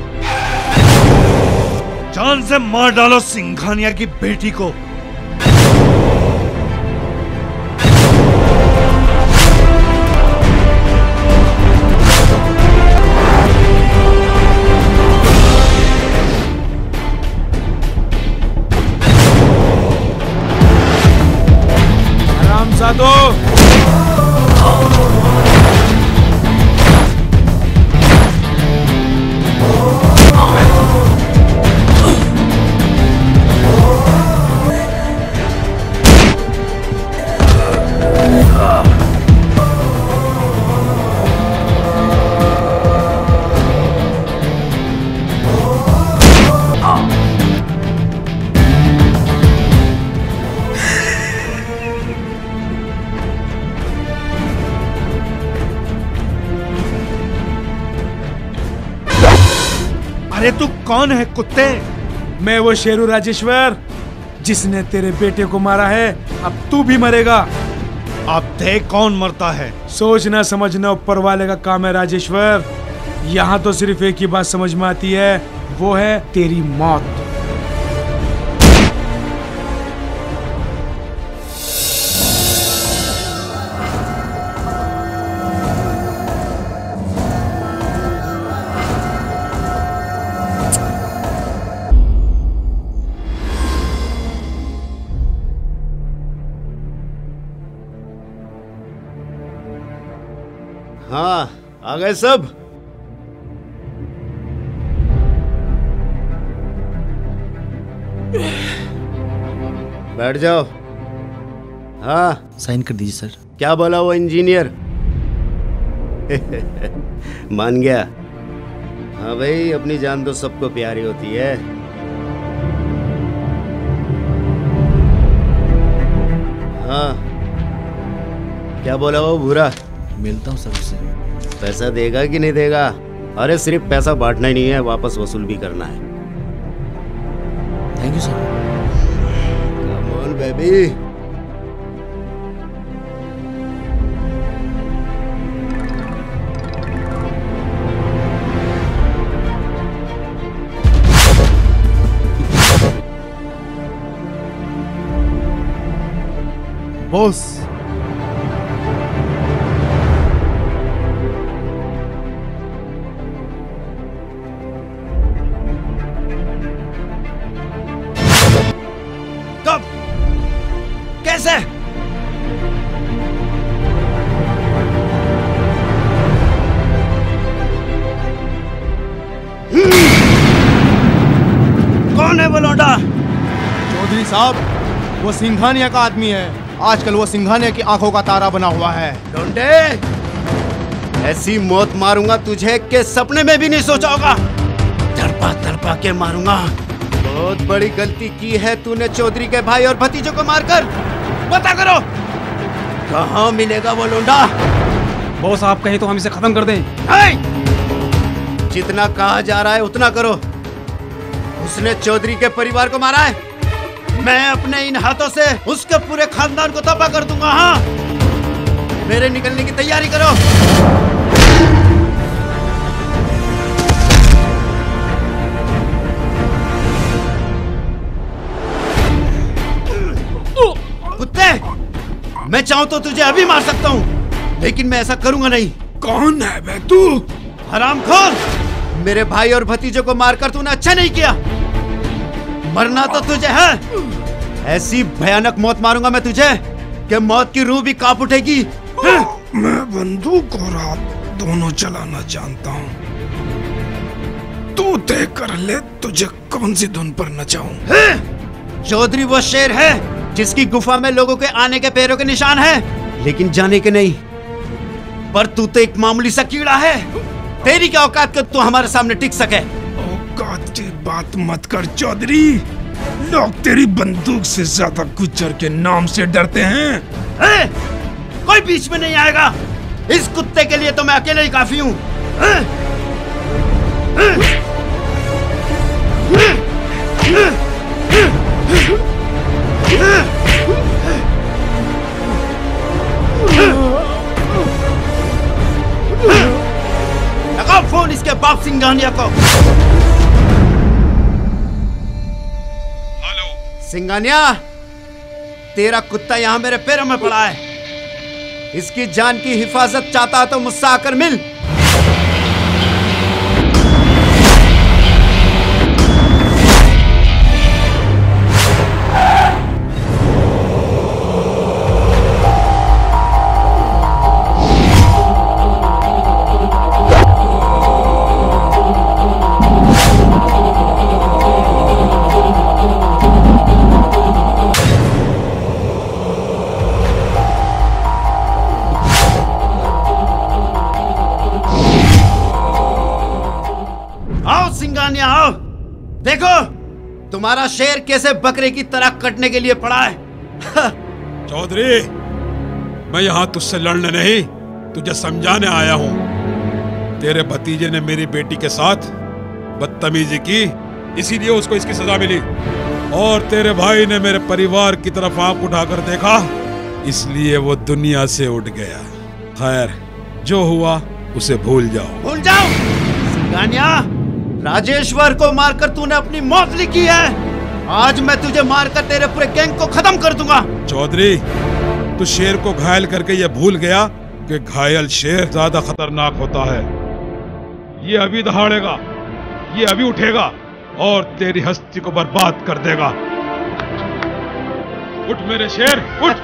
जान से मार डालो सिंघानिया की बेटी को। दो। अरे तू कौन है कुत्ते? मैं वो शेरू राजेश्वर जिसने तेरे बेटे को मारा है। अब तू भी मरेगा। अब देख कौन मरता है। सोचना समझना ऊपर वाले का काम है राजेश्वर। यहाँ तो सिर्फ एक ही बात समझ में आती है, वो है तेरी मौत। हाँ, आ गए सब। बैठ जाओ। हाँ, साइन कर दीजिए सर। क्या बोला वो इंजीनियर? मान गया। हाँ भाई, अपनी जान तो सबको प्यारी होती है। हाँ, क्या बोला वो भूरा? मिलता हूँ सर उससे। पैसा देगा कि नहीं देगा? अरे सिर्फ पैसा बांटना ही नहीं है, वापस वसूल भी करना है। Thank you sir. Come on baby. Boss, कैसे? कौन है वो लौंडा? चौधरी साहब, वो सिंघानिया का आदमी है। आजकल वो सिंघानिया की आंखों का तारा बना हुआ है। लौंडे, ऐसी मौत मारूंगा तुझे कि सपने में भी नहीं सोचा होगा। तड़पा तड़पा के मारूंगा। बहुत बड़ी गलती की है तूने चौधरी के भाई और भतीजों को मारकर। पता करो कहाँ मिलेगा वो लोंडा। बॉस, आप कहें तो हम इसे खत्म कर दें। जितना कहा जा रहा है उतना करो। उसने चौधरी के परिवार को मारा है। मैं अपने इन हाथों से उसके पूरे खानदान को तबाह कर दूंगा। हाँ, मेरे निकलने की तैयारी करो। कुत्ते, मैं चाहूं तो तुझे अभी मार सकता हूं, लेकिन मैं ऐसा करूंगा नहीं। कौन है बे तू? हरामखोर! मेरे भाई और भतीजों को मारकर तूने अच्छा नहीं किया। मरना तो तुझे है। ऐसी भयानक मौत मारूंगा मैं तुझे कि मौत की रूह भी कांप उठेगी। मैं बंदूक और हाथ दोनों चलाना जानता हूँ। तू तय कर ले तुझे कौन सी धुन पर नचाऊं। चौधरी वो शेर है जिसकी गुफा में लोगों के आने के पैरों के निशान है, लेकिन जाने के नहीं। पर तू तो एक मामूली सा कीड़ा है। तेरी क्या औकात कि तू हमारे सामने टिक सके? औकात की बात मत कर चौधरी। लोग तेरी बंदूक से ज्यादा गुज्जर के नाम से डरते हैं। ए, कोई बीच में नहीं आएगा। इस कुत्ते के लिए तो मैं अकेले ही काफी हूँ। लगाओ फोन इसके बाप सिंघानिया को। हेलो सिंघानिया, तेरा कुत्ता यहाँ मेरे पैरों में पड़ा है। इसकी जान की हिफाजत चाहता तो मुझसे आकर मिल। आओ, देखो तुम्हारा शेर कैसे बकरे की तरह कटने के लिए पड़ा है। चौधरी, मैं यहाँ तुझसे लड़ने नहीं, तुझे समझाने आया हूँ। तेरे भतीजे ने मेरी बेटी के साथ बदतमीजी की, इसीलिए उसको इसकी सजा मिली। और तेरे भाई ने मेरे परिवार की तरफ आंख उठाकर देखा, इसलिए वो दुनिया से उठ गया। खैर, जो हुआ उसे भूल जाओ। भूल जाओ? सिंघानिया, राजेश्वर को मारकर तूने अपनी मौत लिखी है। आज मैं तुझे मारकर तेरे पूरे गैंग को खत्म कर दूंगा। चौधरी, तू शेर को घायल करके ये भूल गया कि घायल शेर ज्यादा खतरनाक होता है। ये अभी दहाड़ेगा, ये अभी उठेगा और तेरी हस्ती को बर्बाद कर देगा। उठ मेरे शेर, उठ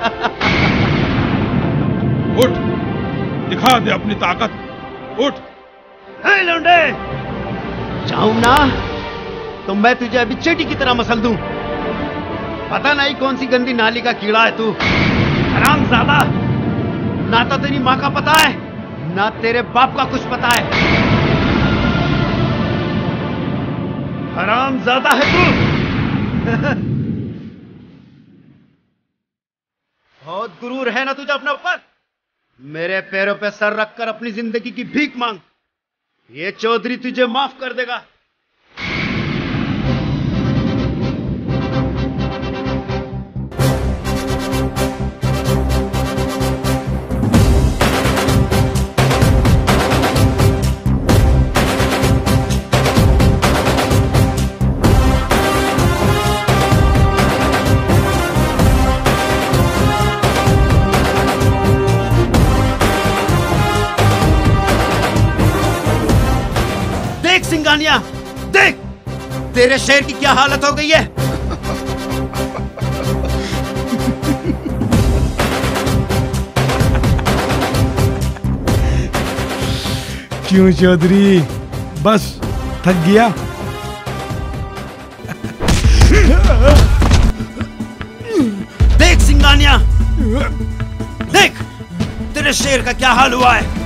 उठ, दिखा दे अपनी ताकत, उठ। हे लौंडे, जाऊं ना तो मैं तुझे अभी चींटी की तरह मसल दूं। पता नहीं कौन सी गंदी नाली का कीड़ा है तू। हरामजादा, ना तो तेरी माँ का पता है, ना तेरे बाप का कुछ पता है। हरामजादा है तू। बहुत गुरूर है ना तुझे अपने ऊपर। मेरे पैरों पे सर रखकर अपनी जिंदगी की भीख मांग, ये चौधरी तुझे माफ कर देगा। सिंघानिया, देख तेरे शेर की क्या हालत हो गई है। क्यों चौधरी, बस थक गया? देख सिंघानिया, देख तेरे शेर का क्या हाल हुआ है।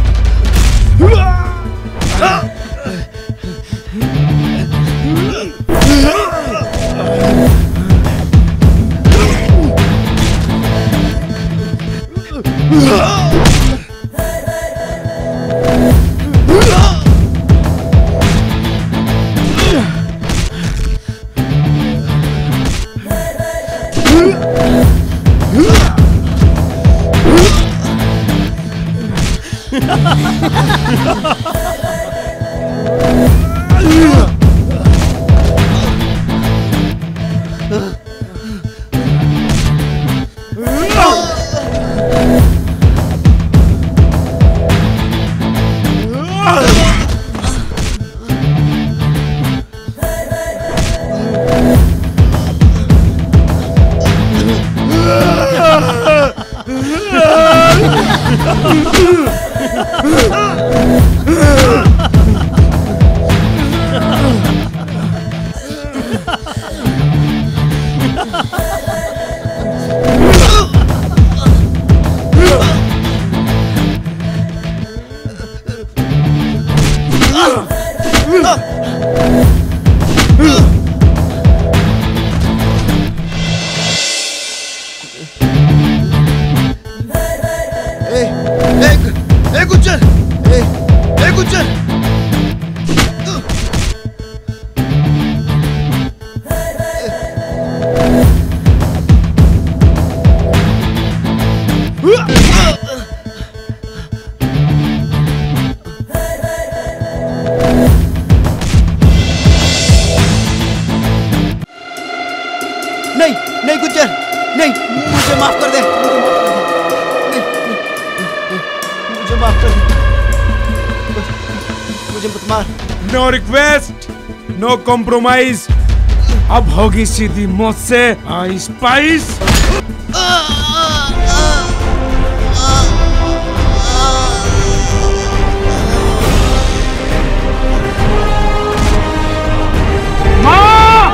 No request, no compromise. अब होगी सीधी मौत से आई स्पाइस। माँ,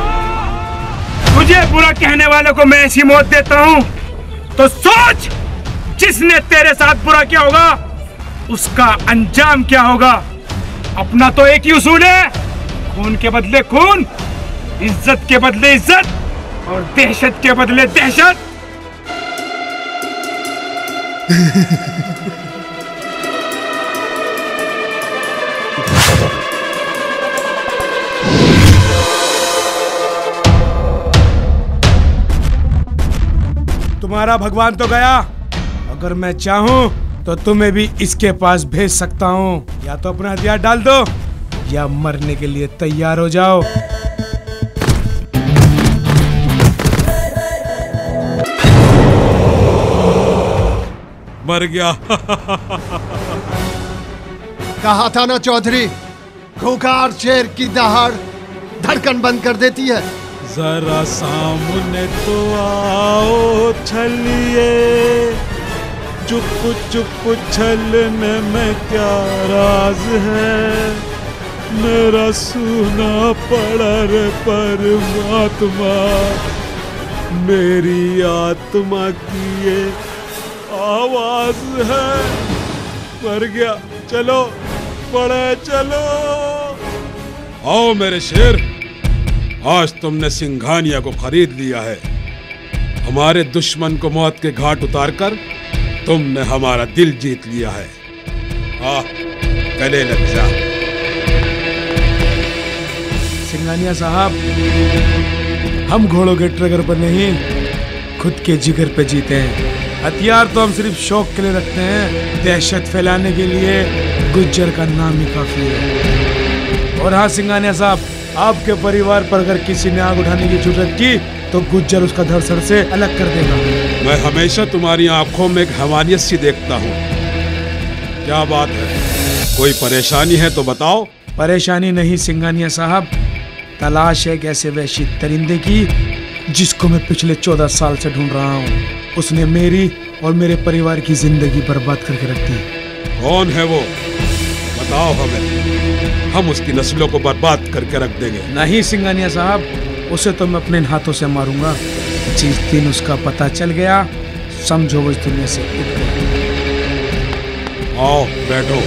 तुझे बुरा कहने वालों को मैं ऐसी मौत देता हूँ तो सोच, जिसने तेरे साथ बुरा किया होगा उसका अंजाम क्या होगा। अपना तो एक ही उसूल है, खून के बदले खून, इज्जत के बदले इज्जत और दहशत के बदले दहशत। तुम्हारा भगवान तो गया, अगर मैं चाहूं तो तुम्हें भी इसके पास भेज सकता हूँ। या तो अपना हथियार डाल दो या मरने के लिए तैयार हो जाओ। मर गया। कहा था ना चौधरी, खूंखार शेर की दहाड़ धड़कन बंद कर देती है। जरा सामने तो आओ छलिए, चुप चुप छलने में क्या राज है, मेरा सूना पड़ा रे परमात्मा, मेरी आत्मा की ये आवाज है। मर गया, चलो बड़े चलो। आओ मेरे शेर, आज तुमने सिंघानिया को खरीद लिया है। हमारे दुश्मन को मौत के घाट उतारकर तुमने हमारा दिल जीत लिया है। आ, गले लग जा। सिंघानिया साहब, हम घोड़ों के ट्रिगर पर नहीं, खुद के जिगर पे जीते हैं। हथियार तो हम सिर्फ शौक के लिए रखते हैं, दहशत फैलाने के लिए गुज्जर का नाम ही काफी है। और हाँ सिंघानिया साहब, आपके परिवार पर अगर किसी ने आग उठाने की जरूरत की तो गुज्जर उसका धड़ सर से अलग कर देगा। मैं हमेशा तुम्हारी आंखों में एक हैवानियत सी देखता हूँ। क्या बात है, कोई परेशानी है तो बताओ। परेशानी नहीं सिंघानिया साहब, तलाश है एक ऐसे वैश्य दरिंदे की जिसको मैं पिछले चौदह साल से ढूंढ रहा हूँ। उसने मेरी और मेरे परिवार की जिंदगी बर्बाद करके रख दी। कौन है वो, बताओ हमें, हम उसकी नस्लों को बर्बाद करके रख देंगे। नहीं सिंघानिया साहब, उसे तो मैं अपने हाथों से मारूंगा। जिस दिन उसका पता चल गया, समझो वो इस दुनिया से उठ गया। आओ बैठो।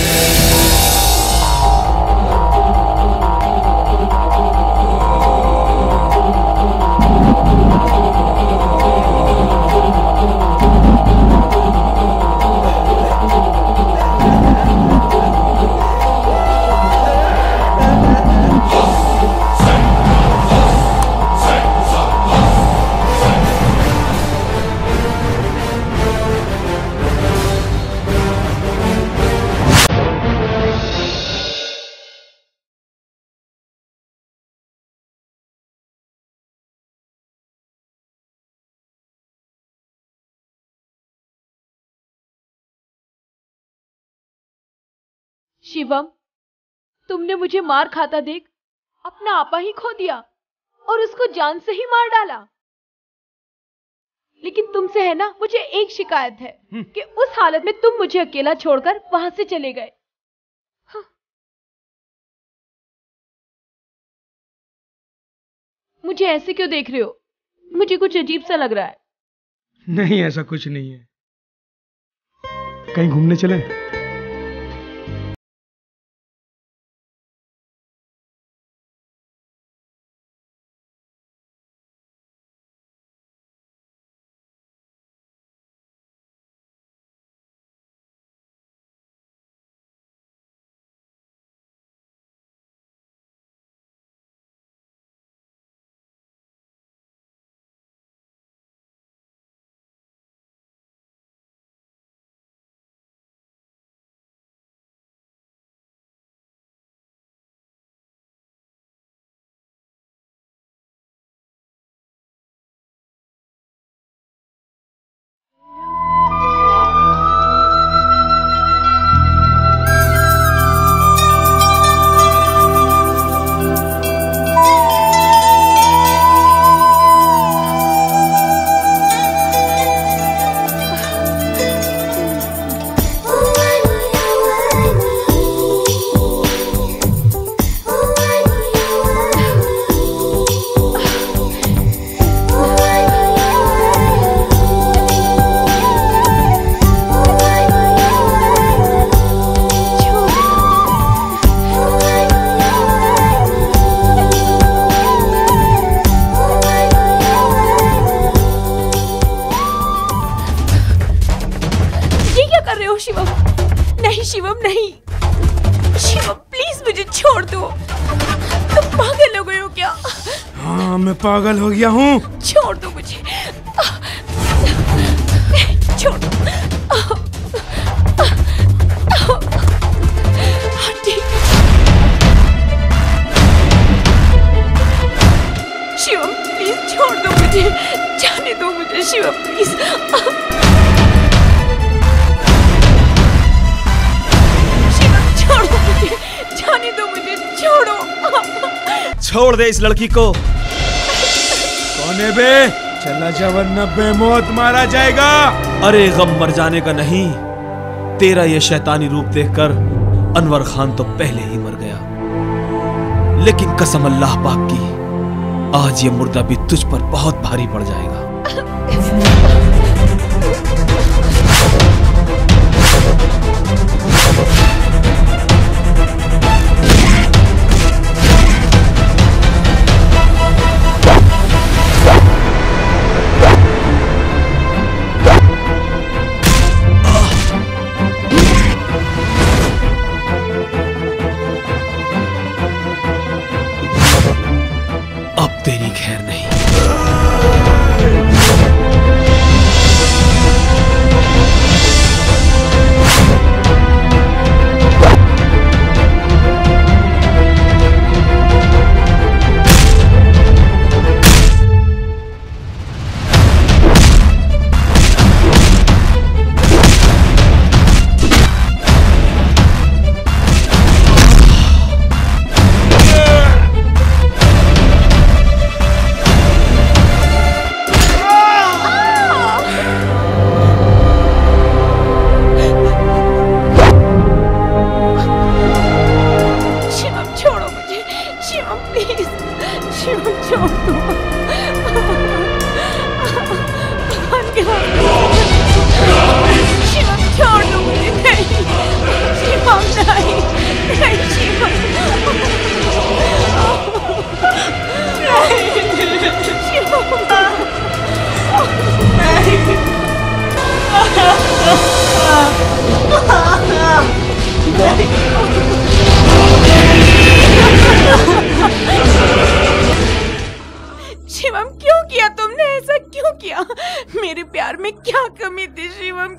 शिवम, तुमने मुझे मार खाता देख अपना आपा ही खो दिया और उसको जान से ही मार डाला। लेकिन तुमसे है ना, मुझे एक शिकायत है कि उस हालत में तुम मुझे अकेला छोड़कर वहां से चले गए। हाँ। मुझे ऐसे क्यों देख रहे हो? मुझे कुछ अजीब सा लग रहा है। नहीं, ऐसा कुछ नहीं है। कहीं घूमने चले? शिवम नहीं, शिवम प्लीज मुझे छोड़ दो। तुम पागल हो गए हो क्या? हाँ मैं पागल हो गया हूँ। छोड़ दो मुझे, छोड़ दो। छोड़ दो मुझे, जाने दो मुझे शिवम प्लीज। शिवम छोड़ो मुझे, जाने दो मुझे, छोड़ो। छोड़ दे इस लड़की को। कौन है बे? चला जा वरना बेमौत मारा जाएगा। अरे गम मर जाने का नहीं, तेरा ये शैतानी रूप देखकर अनवर खान तो पहले ही मर गया, लेकिन कसम अल्लाह पाक की आज ये मुर्दा भी तुझ पर बहुत भारी पड़ जाएगा। तेरी खैर नहीं। शिवम क्यों किया तुमने ऐसा, क्यों किया? मेरे प्यार में क्या कमी थी शिवम?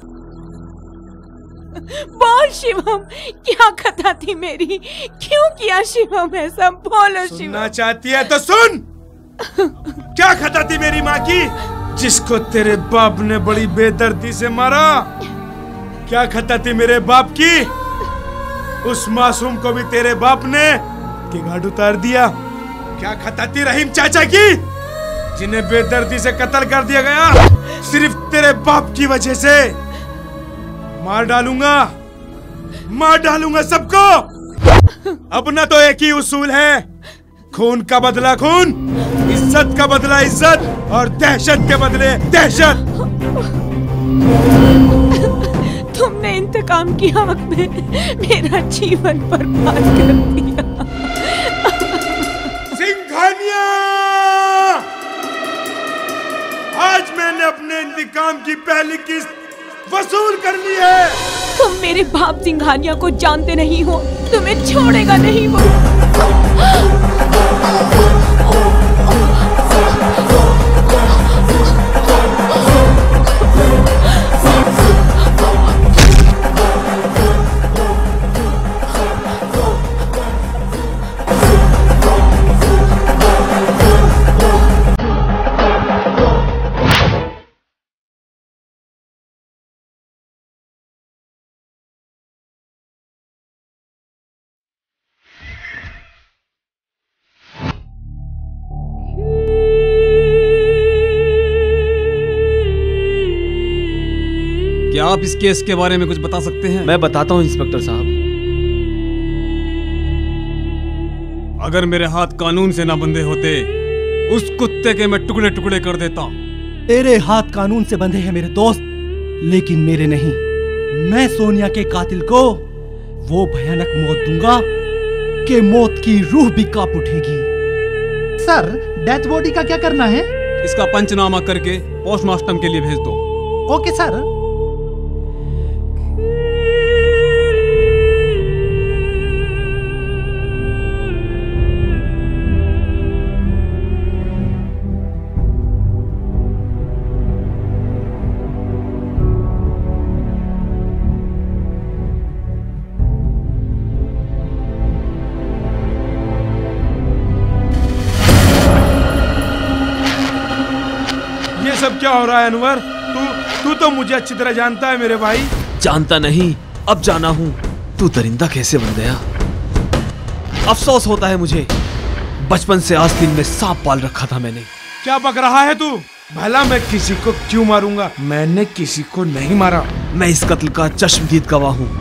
बोल शिवम, क्या खता थी मेरी? क्यों किया शिवम ऐसा? बोलो शिवम। सुनना चाहती है तो सुन। क्या खता थी मेरी माँ की, जिसको तेरे बाप ने बड़ी बेदर्दी से मारा? क्या खता थी मेरे बाप की, उस मासूम को भी तेरे बाप ने के घाट उतार दिया? क्या खता थी रहीम चाचा की, जिन्हें बेदर्दी से कत्ल कर दिया गया सिर्फ तेरे बाप की वजह से? मार डालूंगा, मार डालूंगा सबको। अपना तो एक ही उसूल है, खून का बदला खून, इज्जत का बदला इज्जत, और दहशत के बदले दहशत। तुमने इंतकाम की आग में मेरा जीवन बर्बाद कर दिया। सिंघानिया, आज मैंने अपने इंतकाम की पहली किस्त वसूल कर ली है। तुम मेरे बाप सिंघानिया को जानते नहीं हो, तुम्हें छोड़ेगा नहीं वो। क्या आप इस केस के बारे में कुछ बता सकते हैं? मैं बताता हूँ इंस्पेक्टर साहब। अगर मेरे हाथ कानून से ना बंधे होते, उस कुत्ते के मैं टुकड़े टुकड़े कर देता। तेरे हाथ कानून से बंधे हैं मेरे दोस्त, लेकिन मेरे नहीं। मैं सोनिया के कातिल को वो भयानक मौत दूंगा कि मौत की रूह भी कांप उठेगी। सर, डेथ बॉडी का क्या करना है? इसका पंचनामा करके पोस्टमार्टम के लिए भेज दो। Okay sir. सब क्या हो रहा है अनवर? तू तू तो मुझे अच्छी तरह जानता है मेरे भाई। जानता नहीं, अब जाना हूँ तू दरिंदा कैसे बन गया। अफसोस होता है मुझे, बचपन से आस्तीन में सांप पाल रखा था मैंने। क्या बक रहा है तू? भला मैं किसी को क्यों मारूंगा? मैंने किसी को नहीं मारा। मैं इस कत्ल का चश्मदीद गवाह हूँ।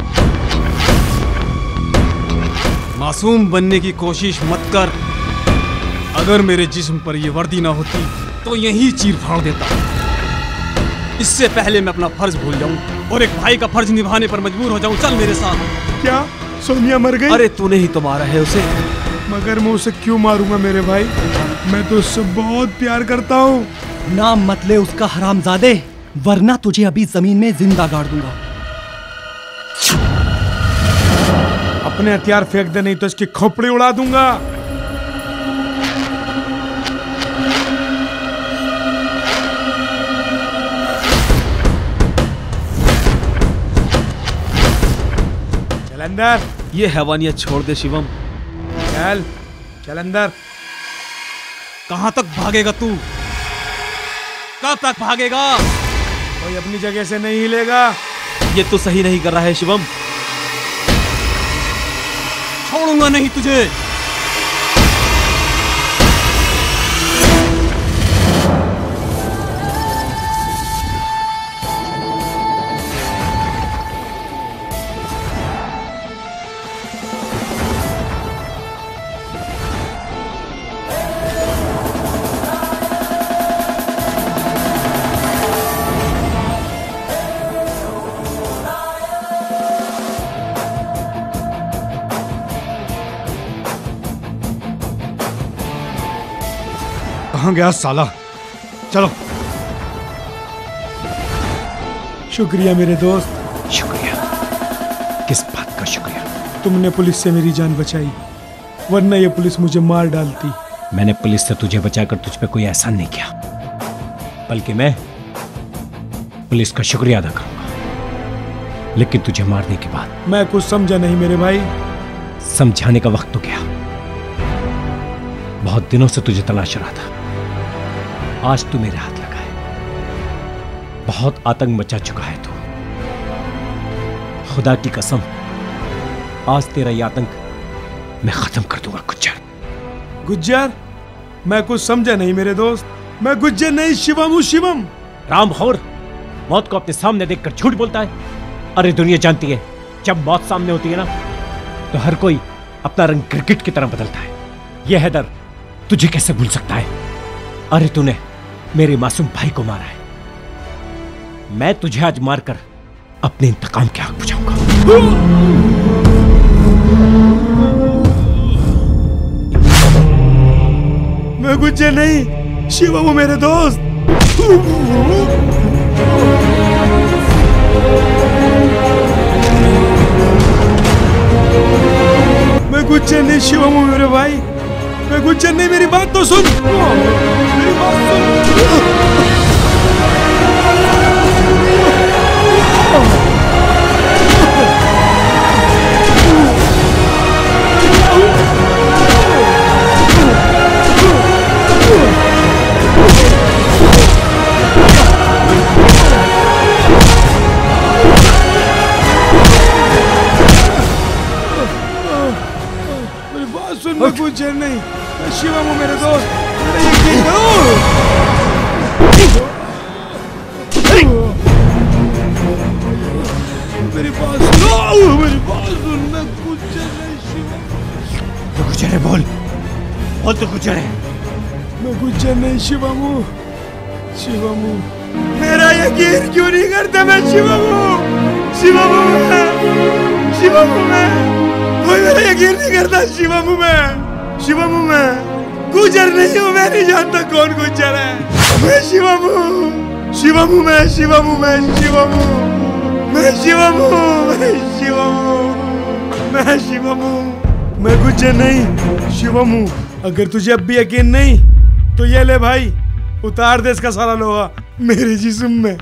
मासूम बनने की कोशिश मत कर। अगर मेरे जिस्म पर यह वर्दी ना होती तो यही चीर फाड़ देता। इससे पहले मैं अपना फर्ज भूल जाऊं और एक भाई का फर्ज निभाने पर मजबूर हो जाऊं। चल मेरे साथ। क्या सोनिया मर गई? अरे तूने ही तो मारा है उसे। मगर मैं उसे क्यों मारूंगा मेरे भाई? मैं तो उससे बहुत प्यार करता हूँ। नाम मत ले उसका हरामजादे, वरना तुझे अभी जमीन में जिंदा गाड़ दूंगा। अपने हथियार फेंक दे, नहीं तो इसकी खोपड़ी उड़ा दूंगा। चल अंदर। ये हैवानियत छोड़ दे शिवम। चल चल अंदर। कहां तक भागेगा तू? कब तक भागेगा? कोई अपनी जगह से नहीं हिलेगा। ये तो सही नहीं कर रहा है शिवम। छोड़ूंगा नहीं तुझे। कहाँ गया साला? चलो। शुक्रिया मेरे दोस्त। शुक्रिया? किस बात का शुक्रिया? तुमने पुलिस से मेरी जान बचाई, वरना ये पुलिस मुझे मार डालती। मैंने पुलिस से तुझे बचाकर तुझ पे कोई एहसान नहीं किया, बल्कि मैं पुलिस का शुक्रिया अदा करूंगा। लेकिन तुझे मारने के बाद मैं कुछ समझा नहीं मेरे भाई। समझाने का वक्त तो गया। बहुत दिनों से तुझे तलाश रहा था, आज तू मेरे हाथ लगा है। बहुत आतंक मचा चुका है तू। खुदा की कसम, आज तेरा यह आतंक मैं खत्म कर दूंगा। गुज्जर गुज्जर? मैं कुछ समझा नहीं मेरे दोस्त। मैं गुज्जर नहीं, शिवम हूं। शिवम रामखोर, मौत को अपने सामने देखकर झूठ बोलता है। अरे दुनिया जानती है, जब मौत सामने होती है ना, तो हर कोई अपना रंग क्रिकेट की तरह बदलता है। यह हैदर तुझे कैसे भूल सकता है? अरे तूने मेरे मासूम भाई को मारा है। मैं तुझे आज मारकर अपने इंतकाम की आग बुझाऊंगा। मैं गुज्जर नहीं, शिवम हूं मेरे दोस्त। मैं गुज्जर नहीं, शिवम हूं मेरे भाई। मैं गुज्जर नहीं, मेरी बात तो सुन। मेरी बात सुन। मेरी बात सुन। मैं गुज्जर नहीं, मैं शिवम हूं मेरे दोस्त। मेरा यकीन करो। मेरी बात सुनो, मेरी बात सुन। मैं गुज्जर नहीं, शिवम। तो गुज्जर है, बोल बोल तो गुज्जर है। मैं गुज्जर नहीं, शिवम हूं। शिवम हूं। मेरा यकीन क्यों नहीं करता? मैं शिवम हूं। शिवम हूं मैं। शिवम हूं मैं। कोई मेरा यकीन नहीं करता। शिवम हूं मैं। शिवम हूं मैं। गुज्जर नहीं हूं। मैं नहीं जानता कौन गुज्जर है। मैं शिवम हूं। शिवम हूं मैं। शिवम हूं मैं। शिवम हूं मैं। शिवम हूं। मैं शिवम हूं। मैं शिवम हूं। मैं गुज्जर नहीं, शिवम हूं। अगर तुझे अब भी यकीन नहीं तो ये ले भाई, उतार दे इसका सारा लोहा मेरे जिस्म में।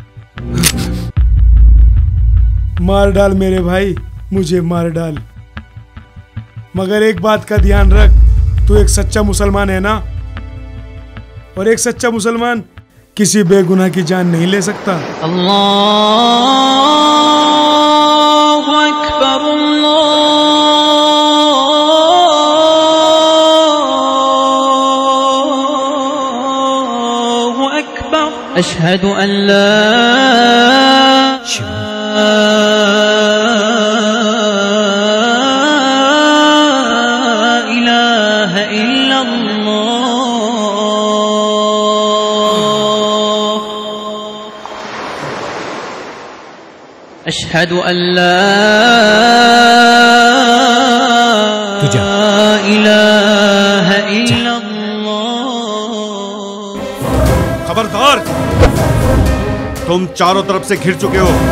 मार डाल मेरे भाई, मुझे मार डाल। मगर एक बात का ध्यान रख, तू एक सच्चा मुसलमान है ना? और एक सच्चा मुसलमान किसी बेगुनाह की जान नहीं ले सकता। अल्लाहु अकबर, अल्लाहु अकबर, अशहदु अन ला इलाहा इल्लल्लाह, अशहदु अन ला इलाहा इल्लल्लाह। खबरदार, तुम चारों तरफ से घिर चुके हो।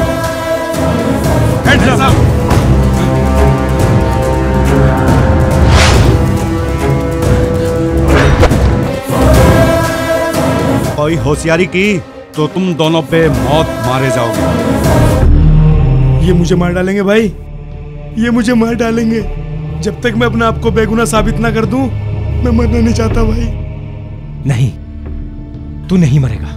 कोई होशियारी की तो तुम दोनों पे मौत मारे जाओगे। ये मुझे मार डालेंगे भाई, ये मुझे मार डालेंगे। जब तक मैं अपने आप को बेगुनाह साबित ना कर दूं, मैं मरना नहीं चाहता भाई। नहीं, तू नहीं मरेगा,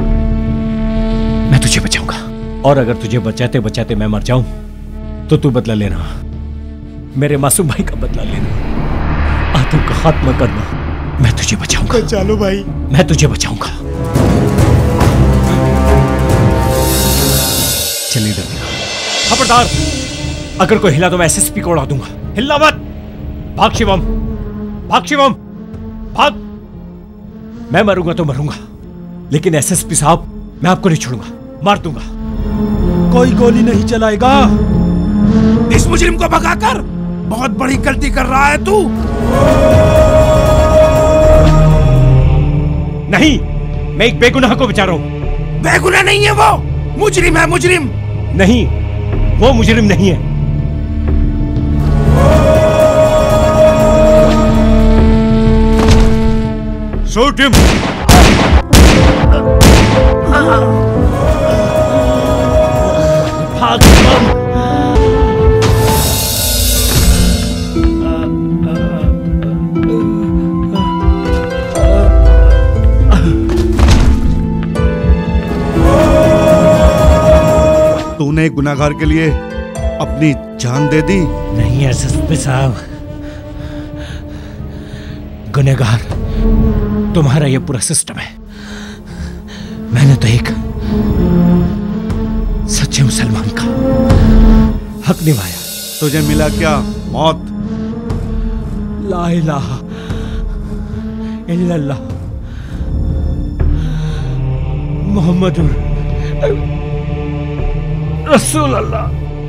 मैं तुझे बचाऊंगा। और अगर तुझे बचाते बचाते मैं मर जाऊं तो तू बदला लेना, मेरे मासूम भाई का बदला लेना, आतंक का खात्मा करना। मैं तुझे बचाऊंगा। चलो भाई, मैं तुझे बचाऊंगा। चलिए इधर। खबरदार, अगर कोई हिला तो मैं एसएसपी को उड़ा दूंगा। हिलना मत। भाग शिवम, भाग शिवम, भाग। मैं मरूंगा तो मरूंगा, लेकिन एसएसपी साहब, मैं आपको नहीं छोड़ूंगा, मार दूंगा। कोई गोली नहीं चलाएगा। इस मुजरिम को भगाकर बहुत बड़ी गलती कर रहा है तू। नहीं, मैं एक बेगुनाह को बचा रहा हूं। बेगुनाह नहीं है वो, मुजरिम है, मुजरिम। नहीं, वो मुजरिम नहीं है। Shoot him. भाग। तूने गुनाहगार के लिए अपनी जान दे दी? नहीं एसएसपी साहब, गुनहगार तुम्हारा ये पूरा सिस्टम है। मैंने तो एक सच्चे मुसलमान का हक निभाया। तुझे मिला क्या? मौत। ला इलाहा इल्लल्लाह मुहम्मदुर रसूल अल्लाह।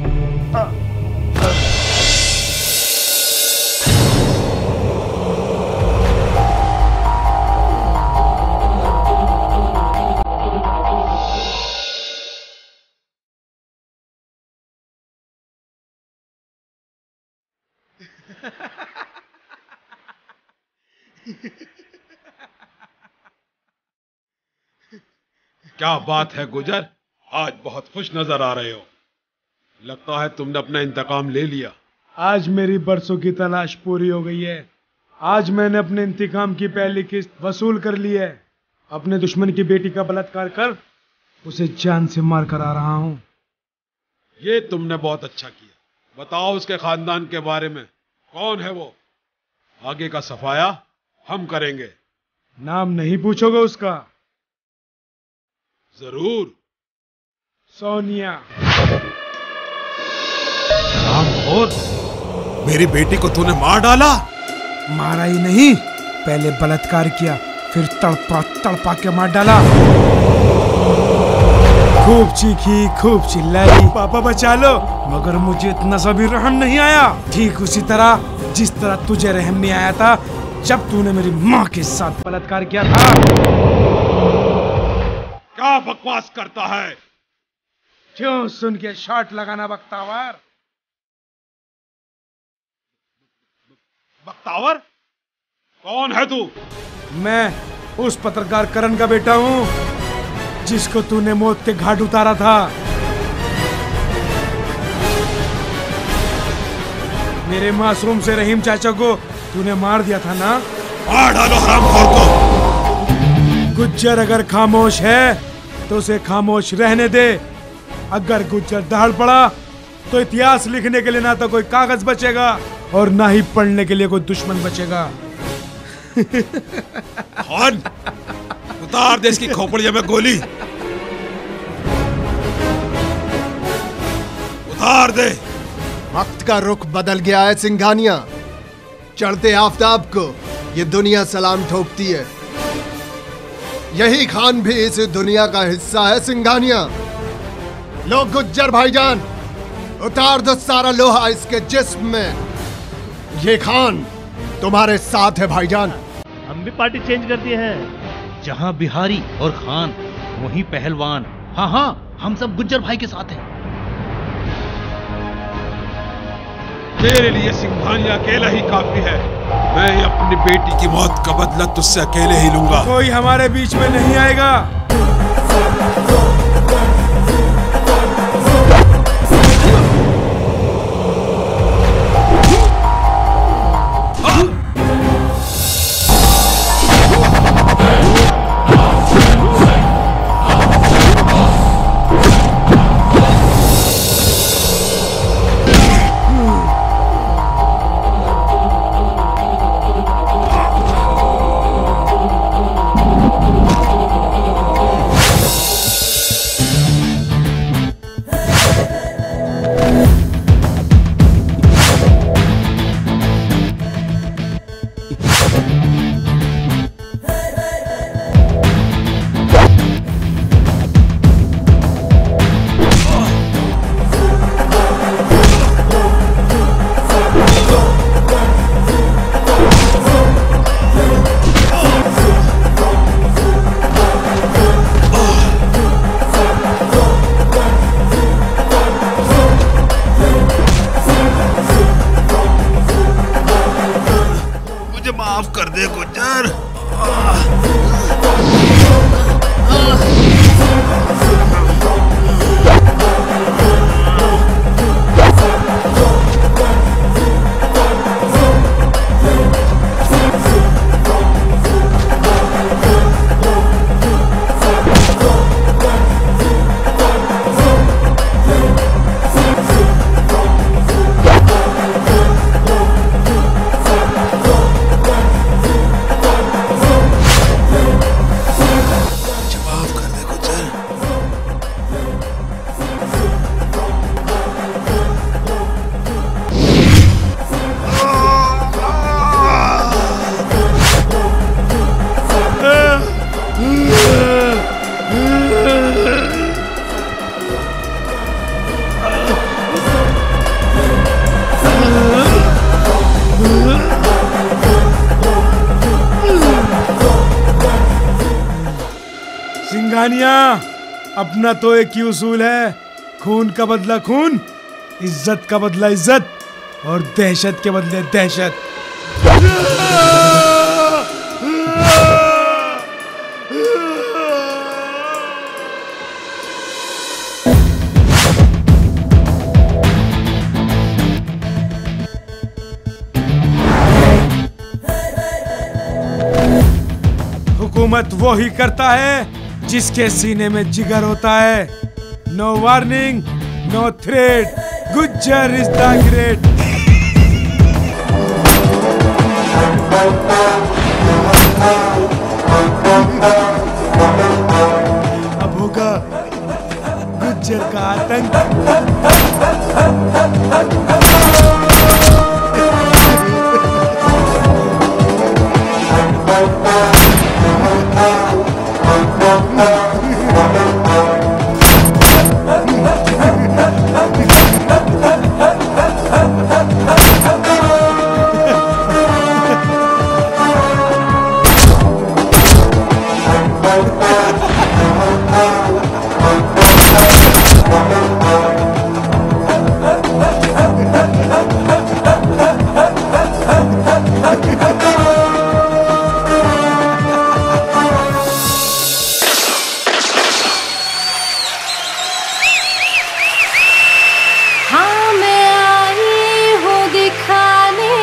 क्या बात है गुजर, आज बहुत खुश नजर आ रहे हो। लगता है तुमने अपना इंतकाम ले लिया। आज मेरी बरसों की तलाश पूरी हो गई है। आज मैंने अपने इंतकाम की पहली किस्त वसूल कर ली है। अपने दुश्मन की बेटी का बलात्कार कर उसे जान से मार कर आ रहा हूं। ये तुमने बहुत अच्छा किया। बताओ उसके खानदान के बारे में, कौन है वो? आगे का सफाया हम करेंगे। नाम नहीं पूछोगे उसका? जरूर। सोनिया। और मेरी बेटी को तूने मार डाला? मारा ही नहीं, पहले बलात्कार किया, फिर तड़पा तड़पा के मार डाला। खूब चीखी, खूब चिल्लाई, पापा बचा लो, मगर मुझे इतना सा भी रहम नहीं आया। ठीक उसी तरह जिस तरह तुझे रहम नहीं आया था जब तूने मेरी माँ के साथ बलात्कार किया था। क्या बकवास करता है? क्यों सुन के शॉट लगाना बख्तावर? बख्तावर? कौन है तू? मैं उस पत्रकार करण का बेटा हूँ जिसको तूने मौत के घाट उतारा था। मेरे मासूम से रहीम चाचा को तूने मार दिया था ना? मार डालो हरामखोर को। गुज्जर अगर खामोश है तो उसे खामोश रहने दे। अगर गुज्जर दहाड़ पड़ा तो इतिहास लिखने के लिए ना तो कोई कागज बचेगा और ना ही पढ़ने के लिए कोई दुश्मन बचेगा। खान, उतार दे इसकी खोपड़िया में गोली, उतार दे। वक्त का रुख बदल गया है सिंघानिया। चढ़ते आफताब को ये दुनिया सलाम ठोकती है। यही खान भी इस दुनिया का हिस्सा है सिंघानिया। लो गुज्जर भाईजान, उतार दो सारा लोहा इसके जिस्म में। ये खान तुम्हारे साथ है भाईजान। हम भी पार्टी चेंज कर दिए हैं। जहां बिहारी और खान वहीं पहलवान। हाँ हाँ, हम सब गुज्जर भाई के साथ हैं। तेरे लिए सिंघानिया अकेला ही काफी है। मैं अपनी बेटी की मौत का बदला तुझसे अकेले ही लूंगा। कोई हमारे बीच में नहीं आएगा। माफ कर दे गुज्जर। सिंघानिया, अपना तो एक ही उसूल है, खून का बदला खून, इज्जत का बदला इज्जत और दहशत के बदले दहशत। हुकूमत वो ही करता है जिसके सीने में जिगर होता है। No warning, no threat, Gujjar is the great. अब होगा गुज्जर का आतंक।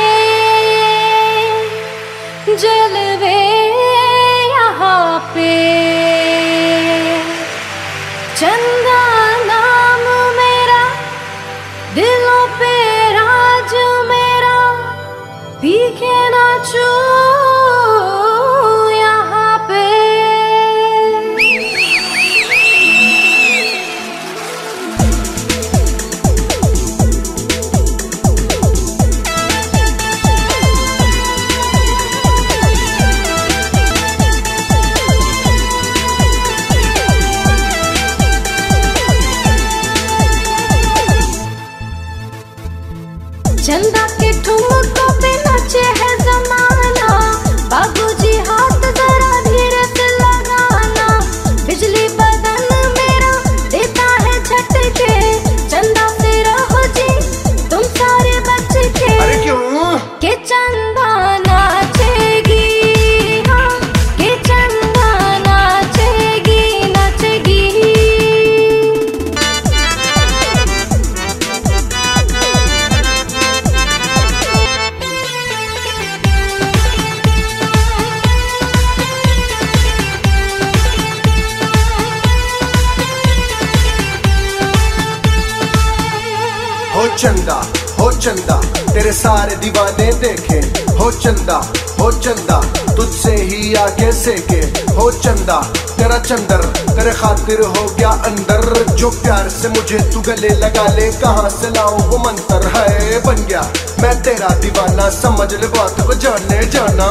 जलवे यहाँ पे के नाचो यहाँ पे। चंदा के ठुमकों पे नाचे है जमाना, बाबूजी हाथ जरा धीरे से लगाना, बिजली बदन मेरा देता है झटके, चंदा से रहो जी तुम सारे बच्चे के। अरे क्यों? के चंदा नाचेगी, हाँ के चंदा नाचेगी नाचेगी। हो चंदा हो चंदा तेरे सारे दीवाने देखे, हो चंदा हो चंदा तुझसे ही आके सेके, हो चंदा तेरा चंदर तेरे खातिर हो गया अंदर, जो प्यार से मुझे तू गले लगा ले, कहाँ से लाऊं वो मंतर है बन गया मैं तेरा दीवाना, समझ ले बात को जाने जाना।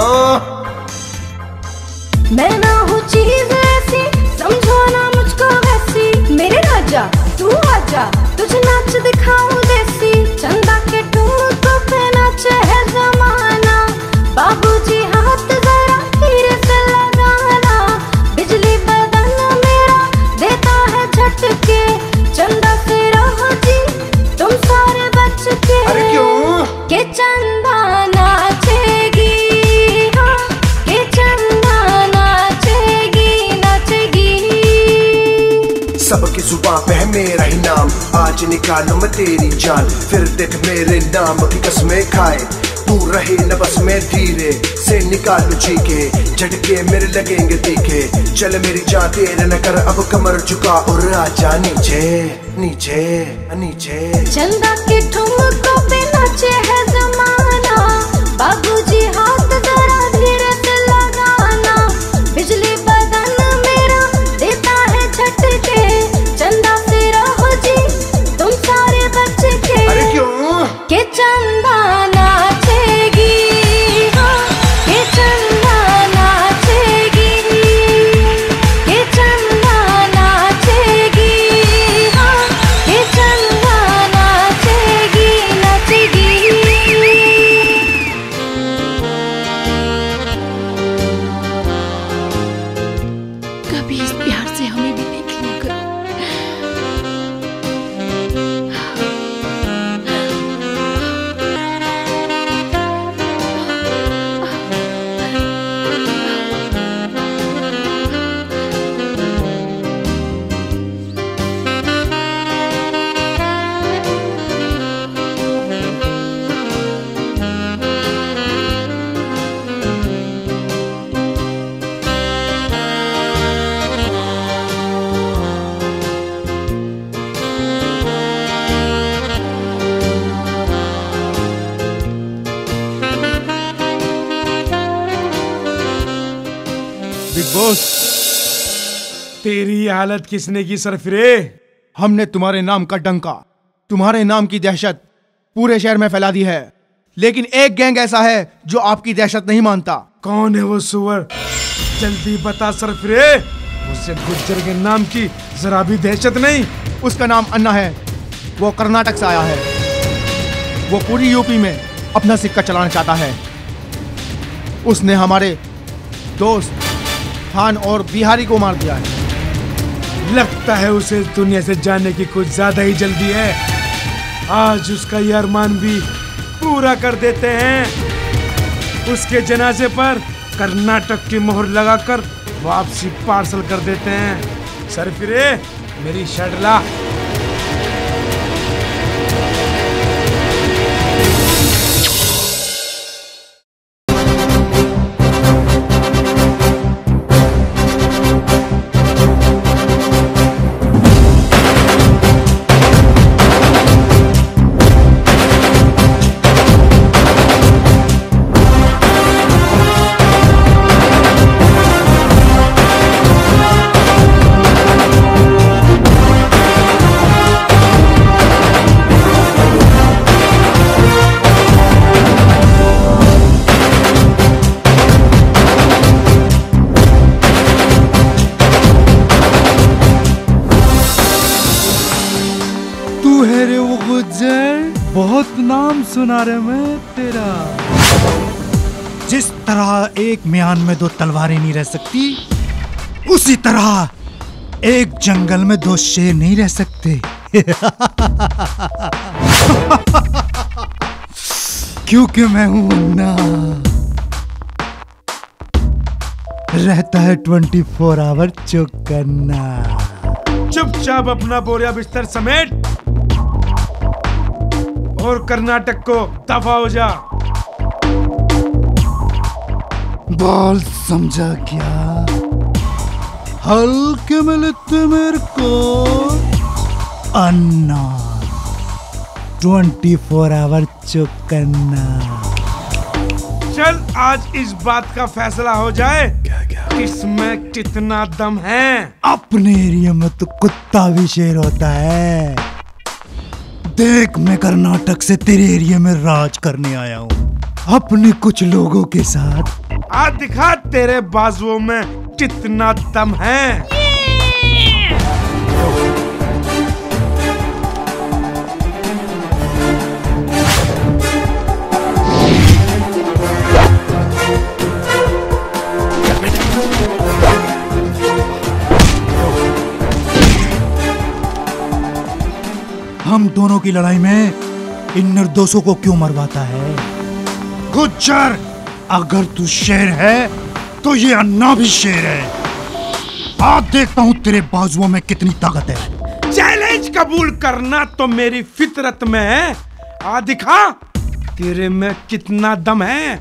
मैं ना हूँ चीज ऐसी समझो ना मुझको वैसी, मेरे राजा तू आजा तुझे नाच दिखाऊं देसी, चंदा के ठुमकों पे नाचे है जमाना, बाबूजी हाथ जरा धीरे से लगाना, बिजली बदन मेरा देता है झटके, चंदा से रहो जी तुम सारे बच्चे के। अरे क्यों? के चंदा नाचेगी, हाँ के चंदा नाचेगी नाचेगी। सबकी जुबां पे है मेरा ही नाम, आज निकालूं मैं तेरी जान, फिर देख मेरे नाम की कसमें खाए, तू रहे न बस में धीरे से निकालू चीखे, झटके मेरे लगेंगे तीखे, चल मेरी जान तेरे न कर अब कमर झुका और आजा नीचे नीचे नीचे। चंदा के ठुमकों पे नाचे है जमाना, बाबूजी हाथ जरा धीरे से लगाना, बिजली बदन मेरा देता है झटके, चंदा से रहो जी तुम सारे बच्चे के। अरे क्यों? के चंदा नाचेगी, हाँ के चंदा नाचेगी, के चंदा नाचेगी, हाँ के चंदा नाचेगी नाचेगी। कभी इस प्यार से हमें भी देख लिया करो। बिग बॉस, तेरी ये हालत किसने की सरफिरे? हमने तुम्हारे नाम का डंका, तुम्हारे नाम की दहशत पूरे शहर में फैला दी है, लेकिन एक गैंग ऐसा है जो आपकी दहशत नहीं मानता। कौन है वो सुअर? जल्दी बता सरफिरे, मुझसे गुज्जर के नाम की जरा भी दहशत नहीं। उसका नाम अन्ना है, वो कर्नाटक से आया है, वो पूरी यूपी में अपना सिक्का चलाना चाहता है। उसने हमारे दोस्त खान और बिहारी को मार दिया है। लगता है उसे इस दुनिया से जाने की कुछ ज्यादा ही जल्दी है। आज उसका ये अरमान भी पूरा कर देते हैं। उसके जनाजे पर कर्नाटक की मोहर लगाकर वापसी पार्सल कर देते हैं। सरफिरे, मेरी शर्ट ला। नाम सुना रे मैं तेरा। जिस तरह एक म्यान में दो तलवारें नहीं रह सकती, उसी तरह एक जंगल में दो शेर नहीं रह सकते। क्योंकि मैं हूं मुन्ना, रहता है ट्वेंटी फोर आवर चौकन्ना। चुपचाप अपना बोरिया बिस्तर समेट और कर्नाटक को दफा हो जा। बाल समझा क्या? हल्के में लेते मेरे को अन्ना, ट्वेंटी फोर आवर चौकन्ना। चल आज इस बात का फैसला हो जाए, क्या क्या? इसमें कितना दम है। अपने एरिया में तो कुत्ता भी शेर होता है। देख, मैं कर्नाटक से तेरे एरिया में राज करने आया हूँ अपने कुछ लोगों के साथ। आज दिखा तेरे बाजुओं में कितना दम है। हम दोनों की लड़ाई में इन निर्दोषों को क्यों मरवाता है? गुज्जर, अगर तू शेर है तो ये अन्ना भी शेर है। आज देखता हूँ तेरे बाजुओं में कितनी ताकत है। चैलेंज कबूल करना तो मेरी फितरत में है। आ दिखा तेरे में कितना दम है।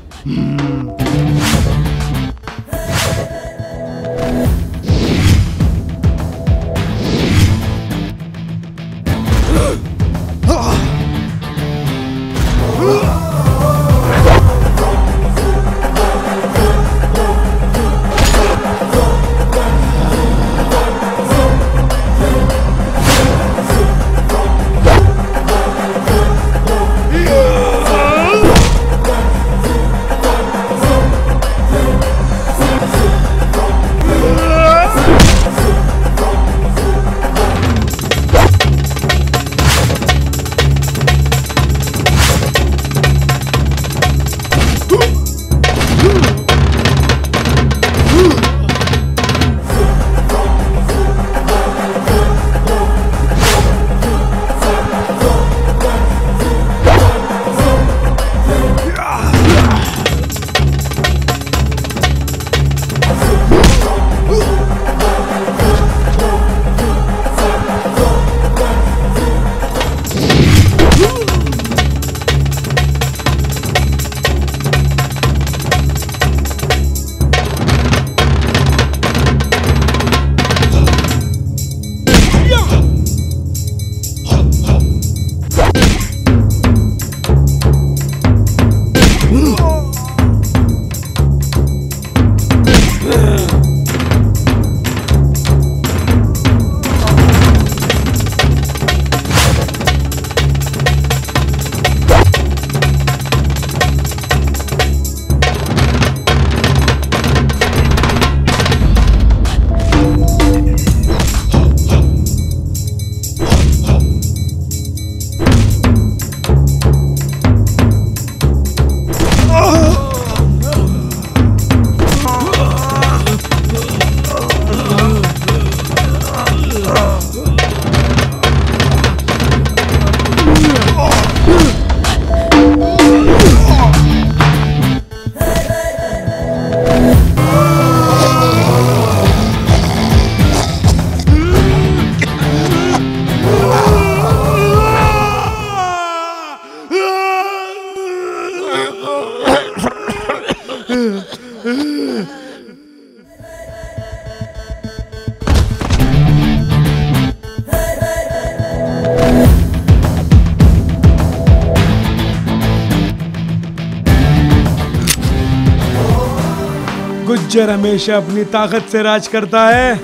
गुज्जर हमेशा अपनी ताकत से राज करता है।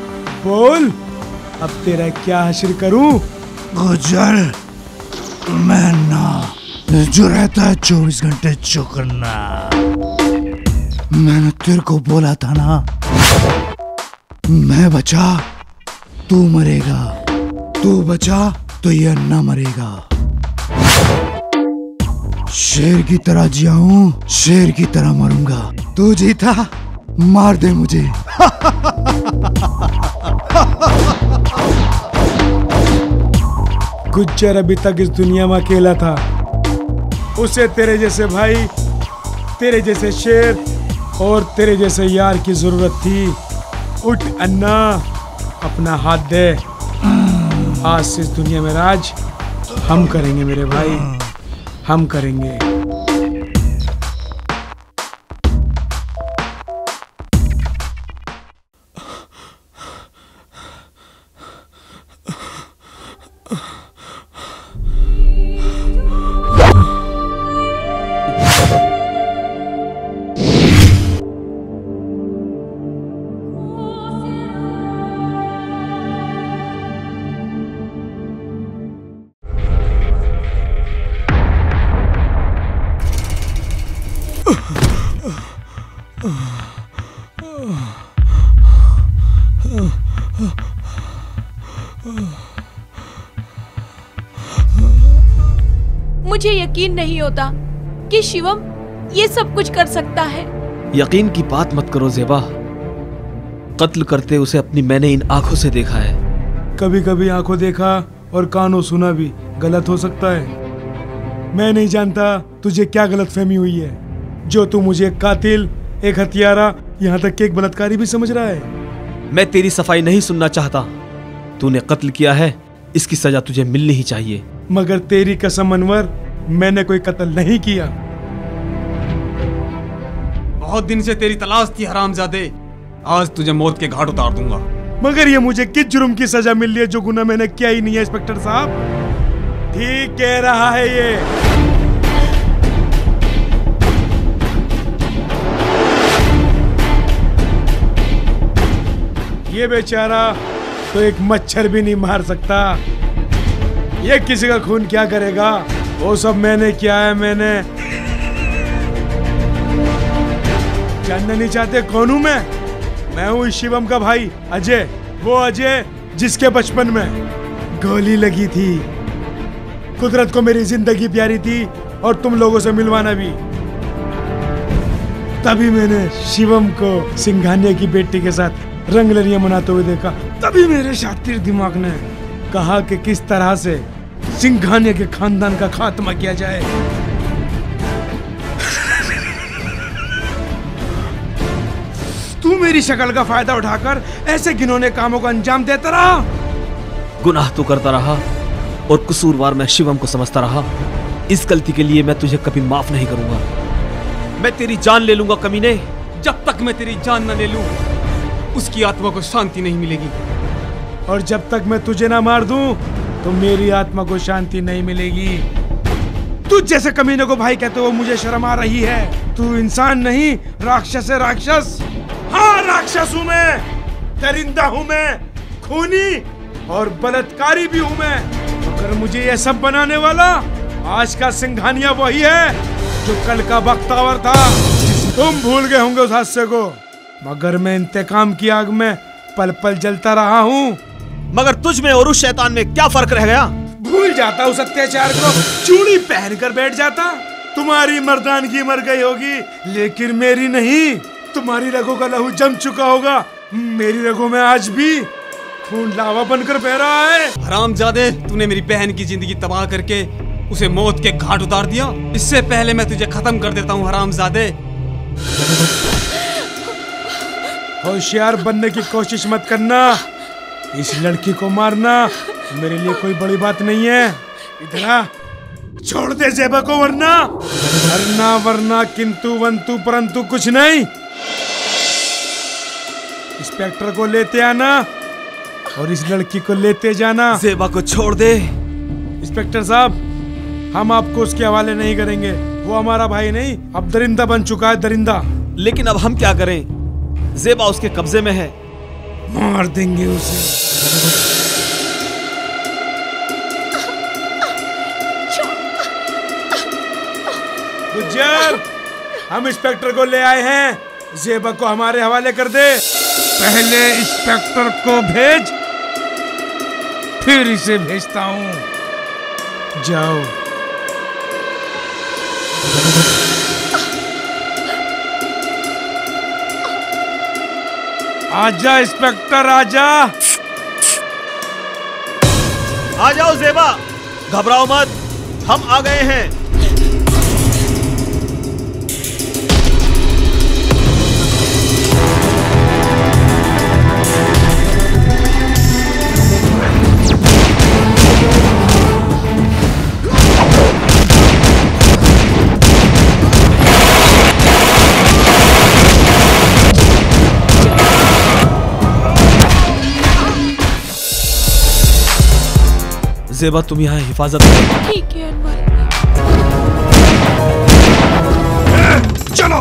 बोल अब तेरा क्या हासिल करूं? गुज्जर, मैं ना जो रहता है चौबीस घंटे चौकन्ना। मैंने तेरे को बोला था ना, मैं बचा तू मरेगा, तू बचा तो ये अन्ना मरेगा। शेर की तरह जिया हूँ, शेर की तरह मरूंगा। तू जीता, मार दे मुझे। गुज्जर अभी तक इस दुनिया में अकेला था। उसे तेरे जैसे भाई, तेरे जैसे शेर और तेरे जैसे यार की जरूरत थी। उठ अन्ना, अपना हाथ दे। आज से इस दुनिया में राज हम करेंगे मेरे भाई, हम करेंगे। मुझे यकीन नहीं होता कि शिवम ये सब कुछ कर सकता है। यकीन की बात मत करो ज़ेबा। कत्ल करते उसे अपनी मैंने इन आंखों से देखा है। कभी कभी आंखों देखा और कानों सुना भी गलत हो सकता है। मैं नहीं जानता तुझे क्या गलतफहमी हुई है, जो तू मुझे एक कातिल, एक हत्यारा, यहाँ तक कि एक बलात्कारी भी समझ रहा है। मैं तेरी सफाई नहीं सुनना चाहता। तूने कत्ल किया है, इसकी सजा तुझे मिलनी ही चाहिए। मगर तेरी कसम अनवर, मैंने कोई कत्ल नहीं किया। बहुत दिन से तेरी तलाश थी हरामजादे। आज तुझे मौत के घाट उतार दूंगा। मगर ये मुझे किस जुर्म की सजा मिल रही है जो गुनाह मैंने किया ही नहीं है इंस्पेक्टर साहब? ठीक कह रहा है ये। ये बेचारा तो एक मच्छर भी नहीं मार सकता। ये किसी का खून क्या करेगा? वो सब मैंने किया है। मैंने जानना नहीं चाहते कौन हूं मैं? मैं हूं शिवम का भाई अजय। वो अजय जिसके बचपन में गोली लगी थी। कुदरत को मेरी जिंदगी प्यारी थी और तुम लोगों से मिलवाना भी। तभी मैंने शिवम को सिंघानिया की बेटी के साथ रंगलरियां मनाते हुए देखा। तभी मेरे शातिर दिमाग ने कहा कि किस तरह से सिंघानिया के खानदान का खात्मा किया जाए। तू मेरी शक्ल का फायदा उठाकर ऐसे घिनौने कामों को अंजाम देता रहा। गुनाह तो करता रहा और कसूरवार मैं शिवम को समझता रहा। इस गलती के लिए मैं तुझे कभी माफ नहीं करूंगा। मैं तेरी जान ले लूंगा कमीने। जब तक मैं तेरी जान न ले लूं, उसकी आत्मा को शांति नहीं मिलेगी। और जब तक मैं तुझे ना मार दूं, तो मेरी आत्मा को शांति नहीं मिलेगी। तुझ जैसे कमीने को भाई कहते हो मुझे शर्म आ रही है। तू इंसान नहीं, राक्षस है, राक्षस। हाँ, राक्षस हूँ मैं, दरिंदा हूँ मैं, खूनी और बलात्कारी भी हूँ मैं। अगर मुझे ये सब बनाने वाला आज का सिंघानिया वही है जो कल का बख्तावर था। तुम भूल गए होंगे उस हादसे को, मगर मैं इंतकाम की आग में पल पल जलता रहा हूँ। मगर तुझ में और उस शैतान में क्या फर्क रह गया? भूल जाता उस अत्याचार को, चूड़ी पहनकर बैठ जाता। तुम्हारी मर्दानगी मर गई होगी, लेकिन मेरी नहीं। तुम्हारी रगों का लहू जम चुका होगा, मेरी रगों में आज भी खून लावा बनकर बह रहा है। हरामजादे, तूने मेरी बहन की जिंदगी तबाह करके उसे मौत के घाट उतार दिया। इससे पहले मैं तुझे खत्म कर देता हूँ हरामजादे। होशियार बनने की कोशिश मत करना। इस लड़की को मारना मेरे लिए कोई बड़ी बात नहीं है। इधर आ, छोड़ दे ज़ेबा को, वरना वरना वरना किंतु वंतु परंतु कुछ नहीं। इंस्पेक्टर को लेते आना और इस लड़की को लेते जाना। ज़ेबा को छोड़ दे। इंस्पेक्टर साहब, हम आपको उसके हवाले नहीं करेंगे। वो हमारा भाई नहीं, अब दरिंदा बन चुका है, दरिंदा। लेकिन अब हम क्या करें? ज़ेबा उसके कब्जे में है। मार देंगे उसे। गुज्जर, हम इंस्पेक्टर को ले आए हैं। ज़ेबा को हमारे हवाले कर दे। पहले इंस्पेक्टर को भेज, फिर इसे भेजता हूं। जाओ। आजा इंस्पेक्टर आजा। आ जाओ ज़ेबा, घबराओ मत, हम आ गए हैं। ज़ेबा तुम यहाँ हिफाजत करो। ठीक है अनवर। चलो।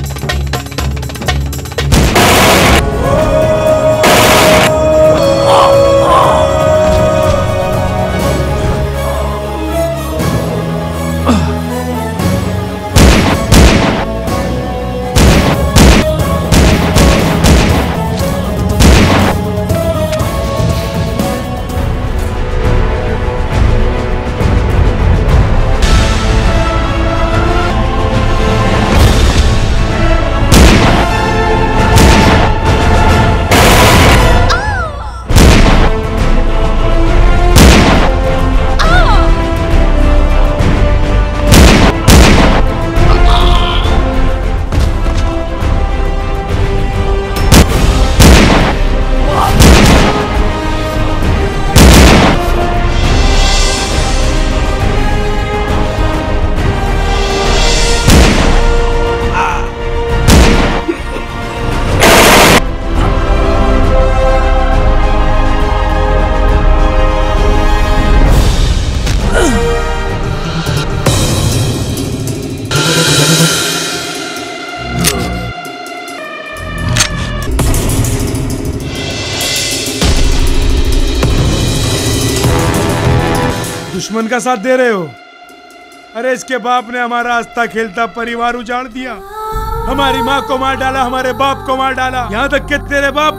दुश्मन का साथ दे रहे हो? अरे इसके बाप ने हमारा हंसता खेलता परिवार उजाड़ दिया, हमारी माँ को मार डाला, हमारे बाप को मार डाला, यहाँ तक कि तेरे बाप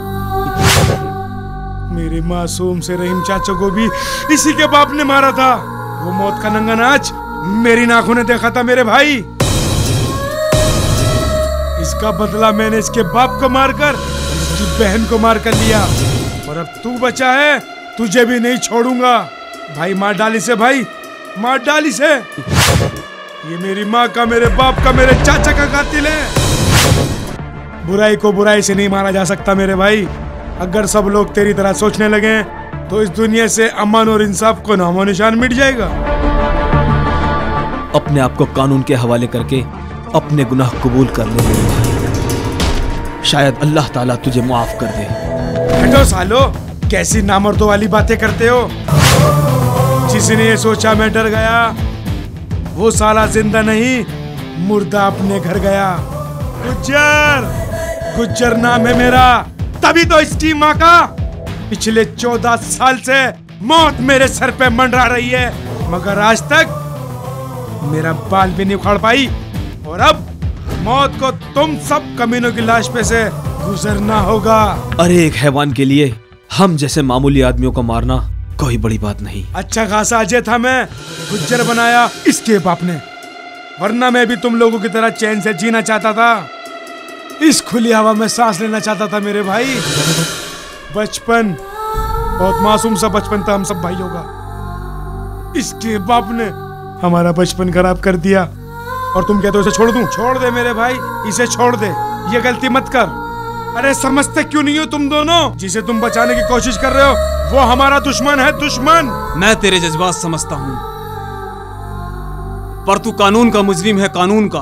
मेरे मासूम से रहीम चाचा को भी इसी के बाप ने मारा था। वो मौत का नंगा नाच मेरी आंखों ने देखा था मेरे भाई। इसका बदला मैंने इसके बाप को मारकर इसकी बहन को मार कर लिया, और अब तू बचा है, तुझे भी नहीं छोड़ूंगा। भाई मार डाली से, भाई मार डाली से। ये मेरी माँ का, मेरे बाप का, मेरे चाचा का कातिल है। बुराई को बुराई से नहीं मारा जा सकता मेरे भाई। अगर सब लोग तेरी तरह सोचने लगे तो इस दुनिया से अमन और इंसाफ को नामो निशान मिट जाएगा। अपने आप को कानून के हवाले करके अपने गुनाह कबूल कर ले मेरे भाई, शायद अल्लाह ताला तुझे माफ कर दे। हटो सालो, कैसी नामर्दों वाली बातें करते हो। जिसने ये सोचा मैं डर गया, वो साला जिंदा नहीं मुर्दा अपने घर गया। गुज्जर, गुज्जर नाम है मेरा, तभी तो इसकी माँ का पिछले चौदह साल से मौत मेरे सर पे मंडरा रही है, मगर आज तक मेरा बाल भी नहीं उखाड़ पाई। और अब मौत को तुम सब कमीनों की लाश पे से गुजरना होगा। अरे एक हैवान के लिए हम जैसे मामूली आदमियों को मारना कोई बड़ी बात नहीं। अच्छा खासा अजय था मैं, गुज्जर बनाया इसके बाप ने, वरना मैं भी तुम लोगों की तरह चैन से जीना चाहता था, इस खुली हवा में सांस लेना चाहता था मेरे भाई। बचपन बहुत मासूम सा बचपन था हम सब भाइयों का, इसके बाप ने हमारा बचपन खराब कर दिया। और तुम कहते हो इसे छोड़ दूं? छोड़ दे मेरे भाई, इसे छोड़ दे, ये गलती मत कर। अरे समझते क्यों नहीं हो तुम दोनों? जिसे तुम बचाने की कोशिश कर रहे हो वो हमारा दुश्मन है, दुश्मन। मैं तेरे जज्बात समझता हूँ, पर तू कानून का मुजरिम है, कानून का।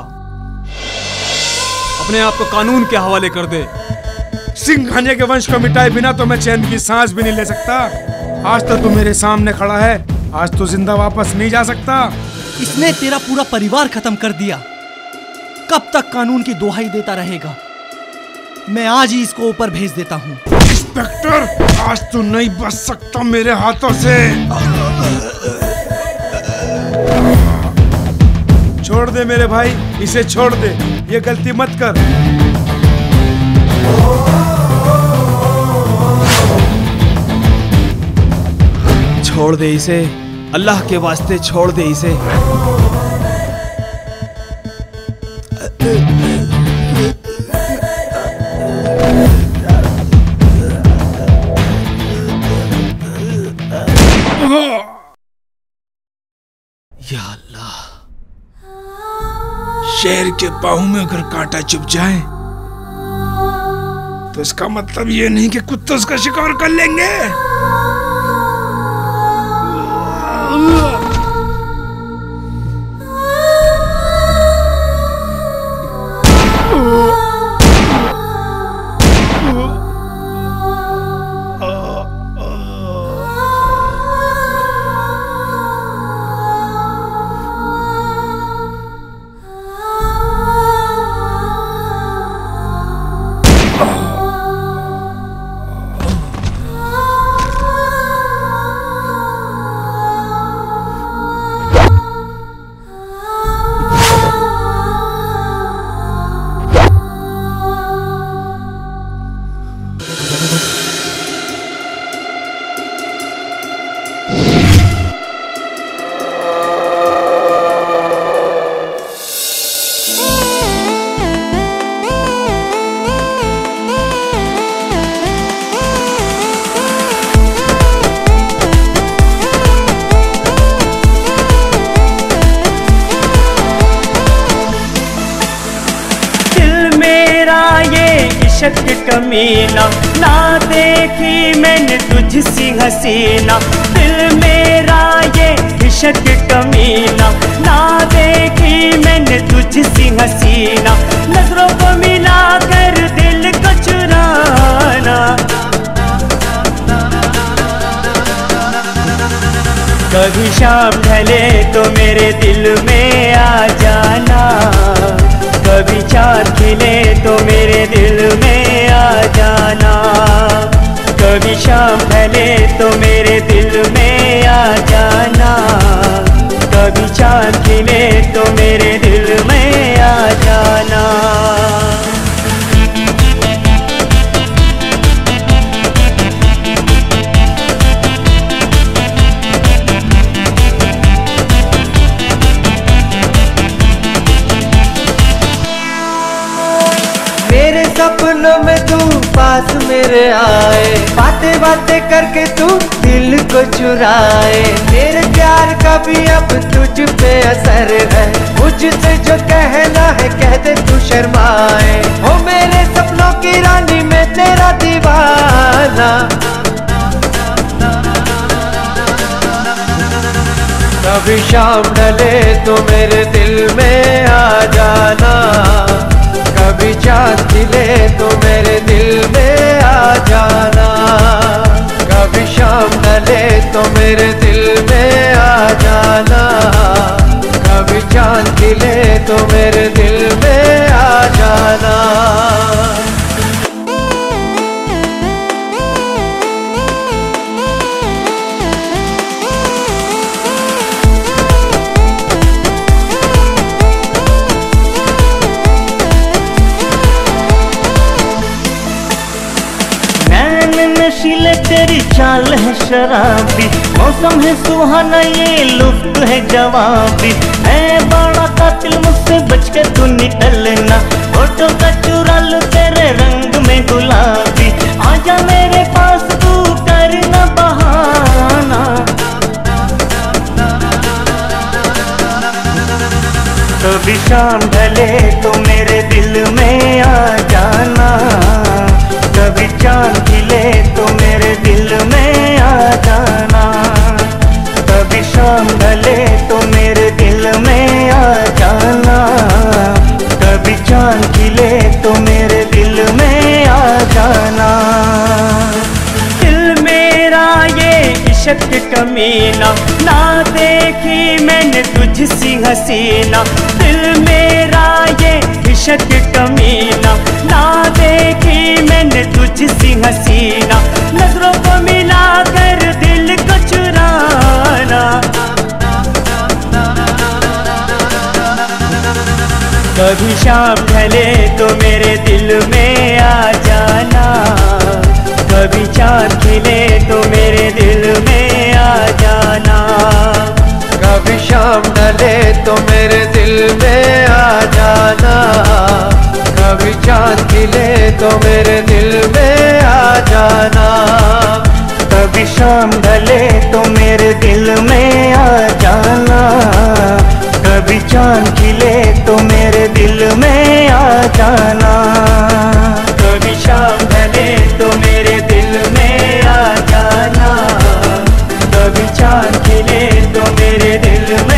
अपने आप को कानून के हवाले कर दे। सिंघानिया के वंश को मिटाए बिना तो मैं चैन की सांस भी नहीं ले सकता। आज तो तू मेरे सामने खड़ा है, आज तो जिंदा वापस नहीं जा सकता। इसने तेरा पूरा परिवार खत्म कर दिया, कब तक कानून की दुहाई देता रहेगा? मैं आज ही इसको ऊपर भेज देता हूँ। इंस्पेक्टर, आज तू नहीं बच सकता मेरे हाथों से। छोड़ दे मेरे भाई, इसे छोड़ दे, ये गलती मत कर। छोड़ दे इसे, अल्लाह के वास्ते छोड़ दे इसे। या अल्लाह, शेर के पाँव में अगर कांटा चुभ जाए तो इसका मतलब ये नहीं कि कुत्ते उसका शिकार कर लेंगे। इश्क कमीना ना देखी मैंने तुझसी हसीना, दिल मेरा ये इश्क कमीना ना देखी मैंने तुझसी हसीना, नजरों को मिला कर दिल को चुराना। कभी शाम ढले तो मेरे दिल में आ जाना, कभी चाँद खिले तो मेरे दिल में आ जाना, कभी शाम ढले तो मेरे दिल में आ जाना, कभी चाँद खिले तो मेरे दिल में आ जाना। सपनों में तू पास मेरे आए, बातें बातें करके तू दिल को चुराए, मेरे प्यार का भी अब तुझ पे असर है, मुझसे जो कहना है कह दे तू शर्माए, हो मेरे सपनों की रानी मैं तेरा दीवाना। कभी शाम ढले तो मेरे दिल में आ जाना, कभी चाँद खिले तो मेरे दिल में आ जाना, कभी शाम ढले तो मेरे दिल में आ जाना, कभी चाँद खिले तो मेरे दिल में आ जाना। नशीले तेरी चाल है शराबी, मौसम है सुहाना ये लुफ्त है जवाबी, मैं बड़ा कातिल मुझसे बच के तू निकलना, फोटो का चुरा लूं तेरे रंग में गुलाबी, आजा मेरे पास तू करना बहाना। कभी शाम ढले तो मेरे दिल में आ जाना, कभी चाँद खिले तो मेरे दिल में आ जाना, कभी शाम ढले तो मेरे दिल में आ जाना, कभी चाँद खिले तो मेरे दिल में आ जाना। दिल मेरा ये इश्क कमीना ना देखी मैंने तुझसी हसीना, दिल मेरा ये इश्क कमीना ना देखी मैंने तुझसी हसीना, नजरों को मिला कर दिल को चुराना। कभी शाम ढले तो मेरे दिल में आ जाना, कभी चाँद खिले तो मेरे दिल में आ जाना, कभी शाम शाम ढले तो मेरे दिल में आ जाना, कभी चांद खिले तो मेरे दिल में आ जाना। कभी शाम ढले तो मेरे दिल में आ जाना, कभी चांद खिले तो मेरे दिल में आ जाना। कभी शाम ढले तो मेरे दिल में आ जाना, कभी चांद खिले तो मेरे दिल में